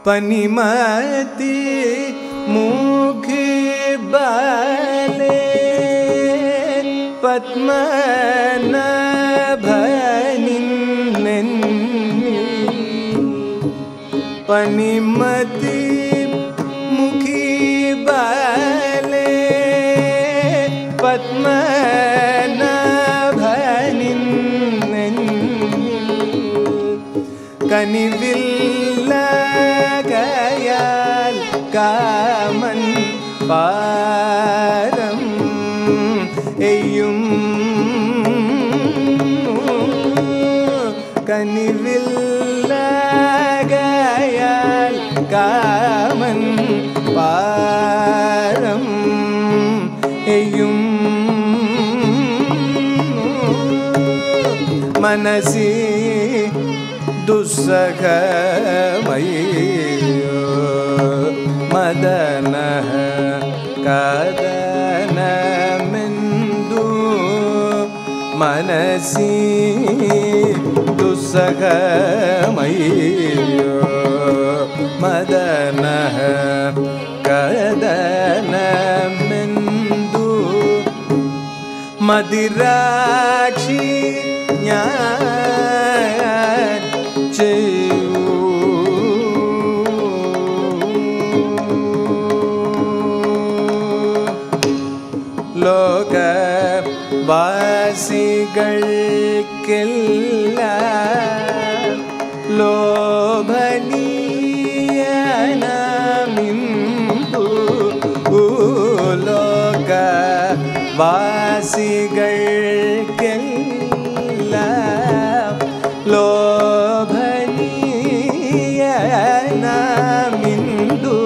पनिमति मुखी बाले पद्मनाभनिन्नन्नि पनिमति मुखी बाले पद्मनाभनिन्नन्नि कनिविल्लगयाल कामन पारम एयुम कनिविल्लगयाल कामन पारम एयुम मनसि दुस्सखमय्यो मदनः कदनमिन्दु मनसि दुस्सखमय्यो मदनः कदनमिन्दु मदिराक्षि ലോകവാസികൾക്കെല്ലാം ലോഭനീയനാമിന്ദു ലോകവാസികൾക്കെല്ലാം ലോഭനീയനാമിന്ദു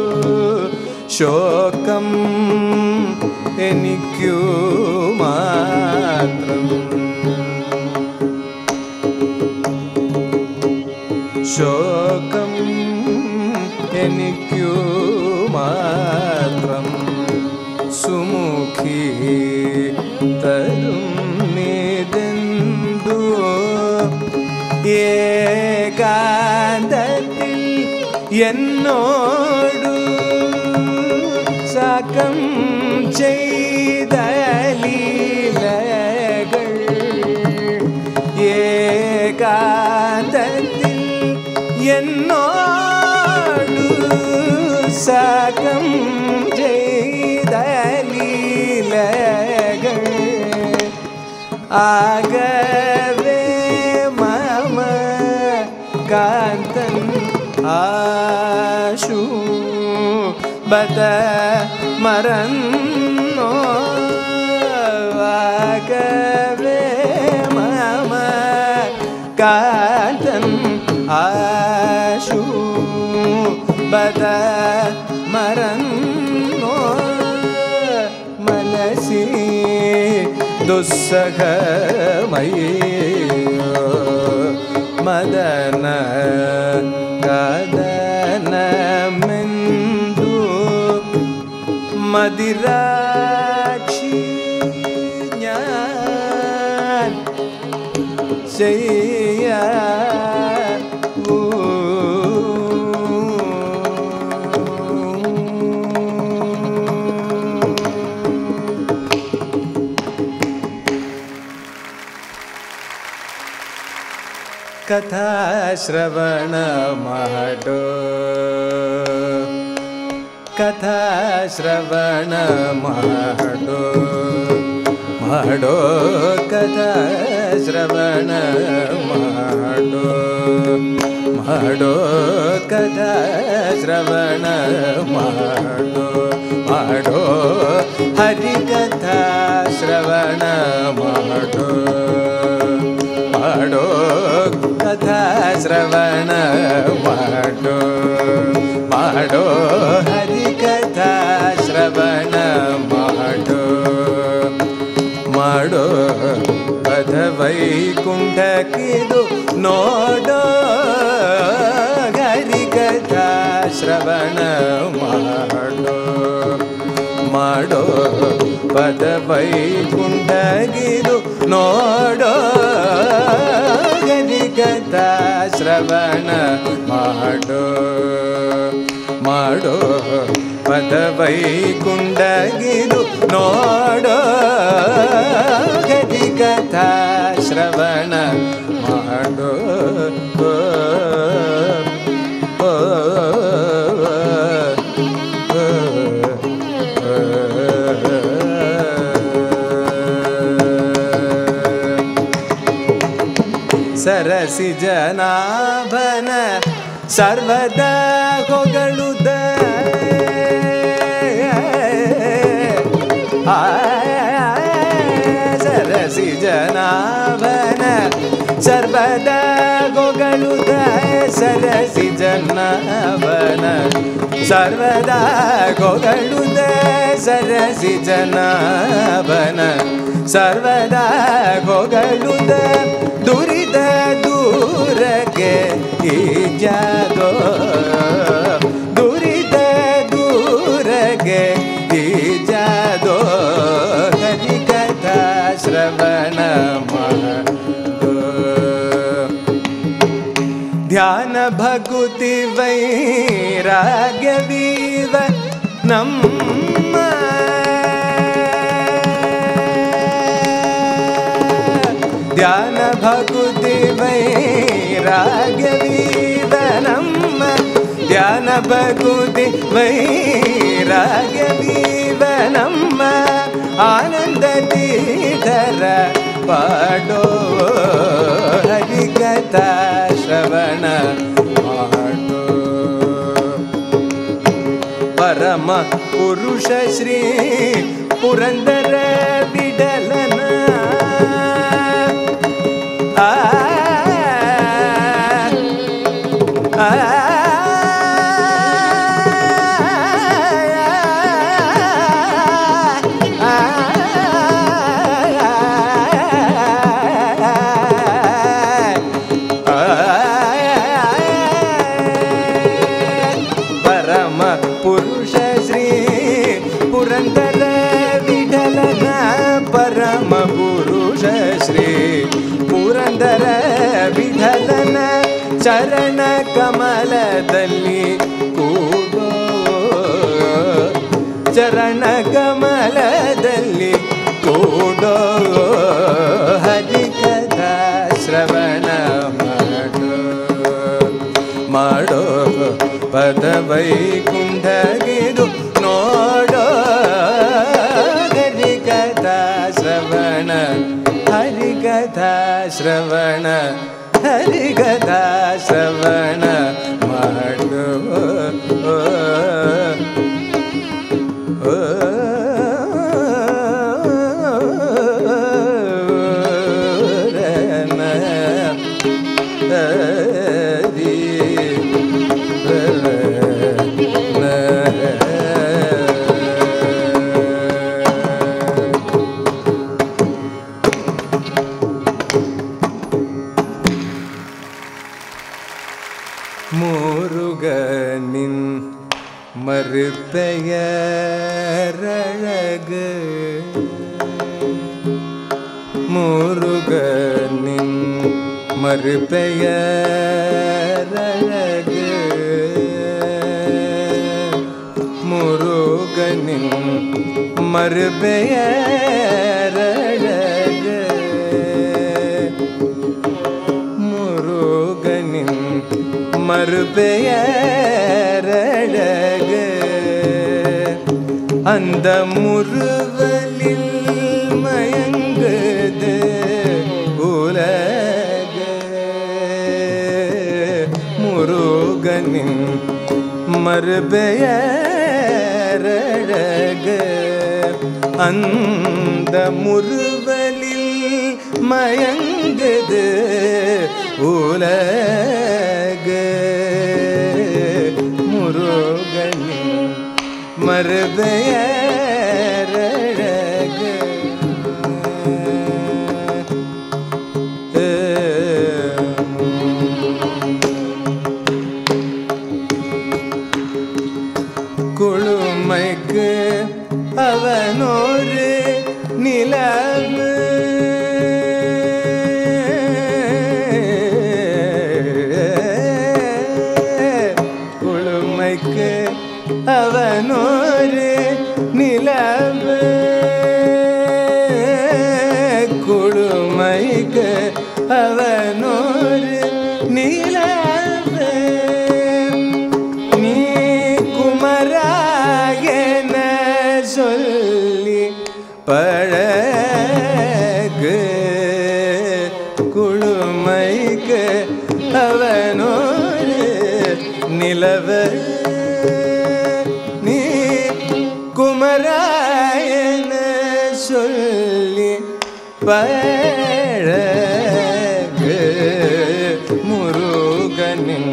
ശോകം എനിക്കു മാത്രം ശോകം എനിക്കു മാത്രം സുമുഖി തരും നീതെന്തു ഏകാന്തത്തിൽ എന്നോടു സാകം ചെയ്ത ലീലകൾ ഏകാന്തത്തിൽ എന്നോടു സാകം ചെയ്ത ലീലകൾ ആകവേ മമ കാന്തൻ ആശു ബത മറന്നോ ആകവേ മമ കാന്തൻ ആശു ബത മറന്നോ മനസി ദുസ്സഖമയ്യോ മദന കദനമിന്ദു മദിരാക്ഷി ഞാൻ ചെയ്യാവൂ കഥാശ്രവണ മഹടോ കഥാശ്രവണ മഹടോ മഹടോ കഥാശ്രവണ മഹടോ മഹടോ കഥാശ്രവണ മഹടോ മഹടോ ഹരികഥാശ്രവണ മഹടോ മഹടോ കഥാശ്രവണ മഹടോ മഹടോ ഹരികഥാശ്രവണ മഹടോ ಮಾಡೋ ಪದ ವೈಕುಂಠಕ್ಕಿದು ನೋಡೋ ಹರಿಕಥಾ ಶ್ರವಣ ಮಾಡೋ ಮಾಡೋ ಪದ ವೈಕುಂಠಕ್ಕಿದು ನೋಡೋ ಹರಿಕಥಾ ಶ್ರವಣ ಮಾಡೋ ಮಾಡೋ ಪದವೈಕುಂಡಗಿದು ನೋಡೋ ಗದಿ ಕಥಾ ಶ್ರವಣ ಮಾಡೋ ಸರಸಿ ಜನಾಭನ ಸರ್ವದ ಹೊಗಳುದ ಸರಸಿ ಜನಾಭನ ಸರ್ವದ ಹೊಗಳುದ ಸರಸಿ ಜನಾಭನ ಸರ್ವದ ಹೊಗಳುದ ಸರಸಿ ಜನಾಭನ ಸರ್ವದ ಹೊಗಳುದ ದುರಿದ ದೂರಗೆ ಈಜಾದೋ ದುರಿದ ದೂರಗೆ ಈಜಾದೋ ಹರಿಕಥಾ ಶ್ರವಣ ಮಾಡೋ ಧ್ಯಾನ ಭಕುತಿ ವೈರಾಗ್ಯವೀವ ನಮ್ಮ ಧ್ಯಾನ ಭಕುತಿ ವೈರಾಗ್ಯವೀವ ನಮ್ಮ ಧ್ಯಾನ ಭಕುತಿ ವೈರಾಗ್ಯವೀವ ನಮ್ಮ ಆನಂದ ತೀರ್ಥರ ಪಾಡೋ ಹರಿಕಥಾ ಶ್ರವಣ ಮಾಡೋ ಪರಮ ಪುರುಷ ಶ್ರೀ ಪುರಂದರ ವಿಠಲನ ಪರಮ ಪುರುಷ ಶ್ರೀ ಪುರಂದರ ವಿಠಲನ ಪರಮ ಪುರುಷ ಶ್ರೀ ಪುರಂದರ ವಿಠಲನ ಚರಣ ಕಮಲದಲ್ಲಿ ಕೂಡೋ ಚರಣ ಕಮಲದಲ್ಲಿ ಕೂಡೋ ಹರಿಕಥಾ ಶ್ರವಣ ಮಾಡೋ ಮಾಡೋ ಪದವೈಕುಂಡಗಿದು ನೋಡೋ ಹರಿಕಥಾ ಶ್ರವಣ ಹರಿಕಥಾ ಶ್ರವಣ ಹರಿಕಥಾ ಶ್ರವಣ ಮಾಡೋ முருகனின் மறுபெயரழகு முருகனின் மறுபெயரழகு முருகனின் மறுபெயரழகு முருகனின் மறுபெயரழகு அந்த முறுவலில் மயங்குது உலகு முருகனின் மறுபெயரழகு அந்த முறுவலில் மயங்குது உலகு முருகனின் மறுபெயரழகு குழுமைக்கு அவனொரு நிலவு குழுமைக்கு அவனோரு நிலவே நீ குமராயன சொல்லி பழகு குழுமைக்கு அவனோரு நிலவே நீ குமராயன சொல்லி பழகு முருகனின்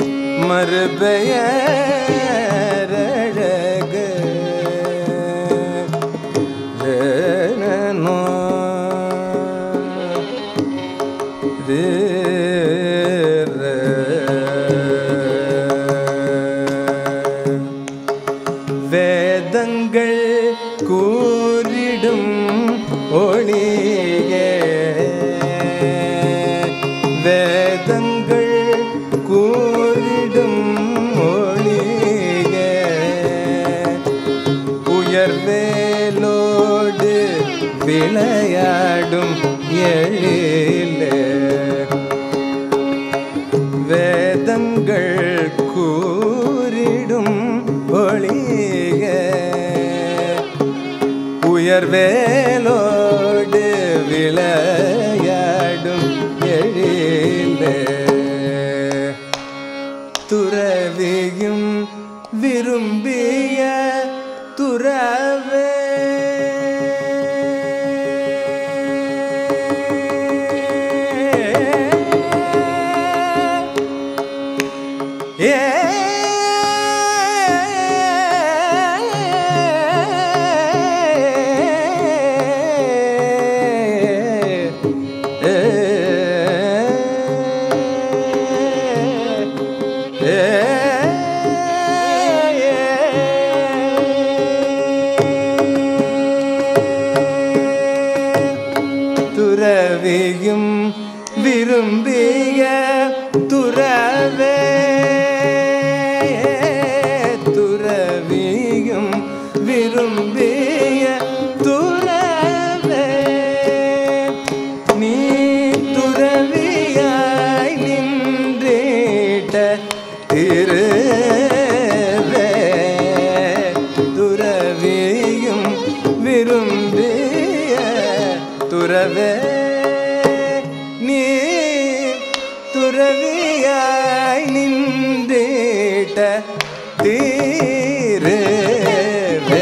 மறுபெயரழகு நோ வேதங்கள் கூறிடும் ஒளியே வேதங்கள் கூறிடும் ஒளியே உயர்வேலோடு விளையாடும் எழிலே வேதங்கள் கூறிடும் ஒளியே உயர்வேலோடு விளையாடும் எழிலே துறவியும் விரும்பிய துறவே துறவியும் விரும்பிய துறவே துறவியும் விரும்பிய துறவே நீ துறவியாய் நின்றேட்ட திருவே துறவியும் விரும்பிய துறவே நீ துறவியாய் நின்றேட்ட தீரவே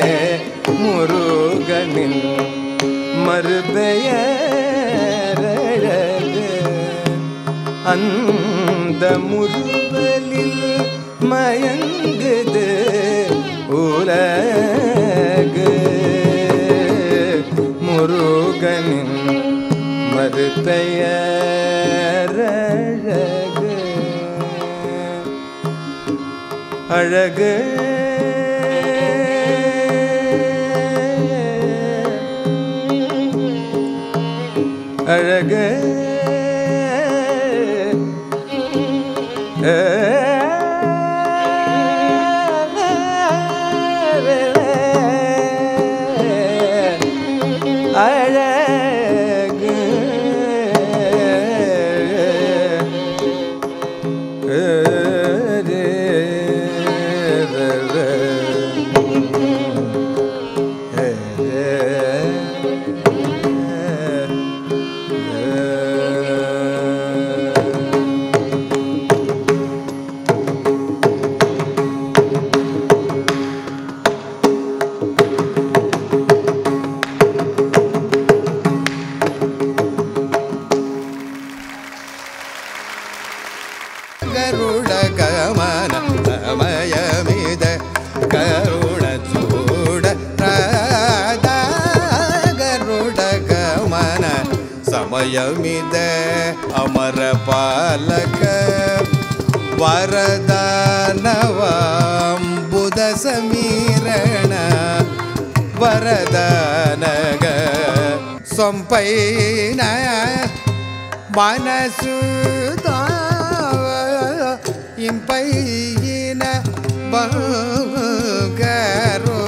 முருகனின் மறுபெயரழகு அந்த முறுவலில் மயங்குது உலகு முருகனின் மறுபெயரழகு அழகு அழகு ಸಮಯಮಿದ ಅಮರ ಪಾಲಕ ವರದಾನವಾಂಬುದ ಸಮೀರಣ ವರದಾನಗ ಸೊಂಪೈನ ಮನಸು ಇಂಪೈನ ಬಂಗಾರು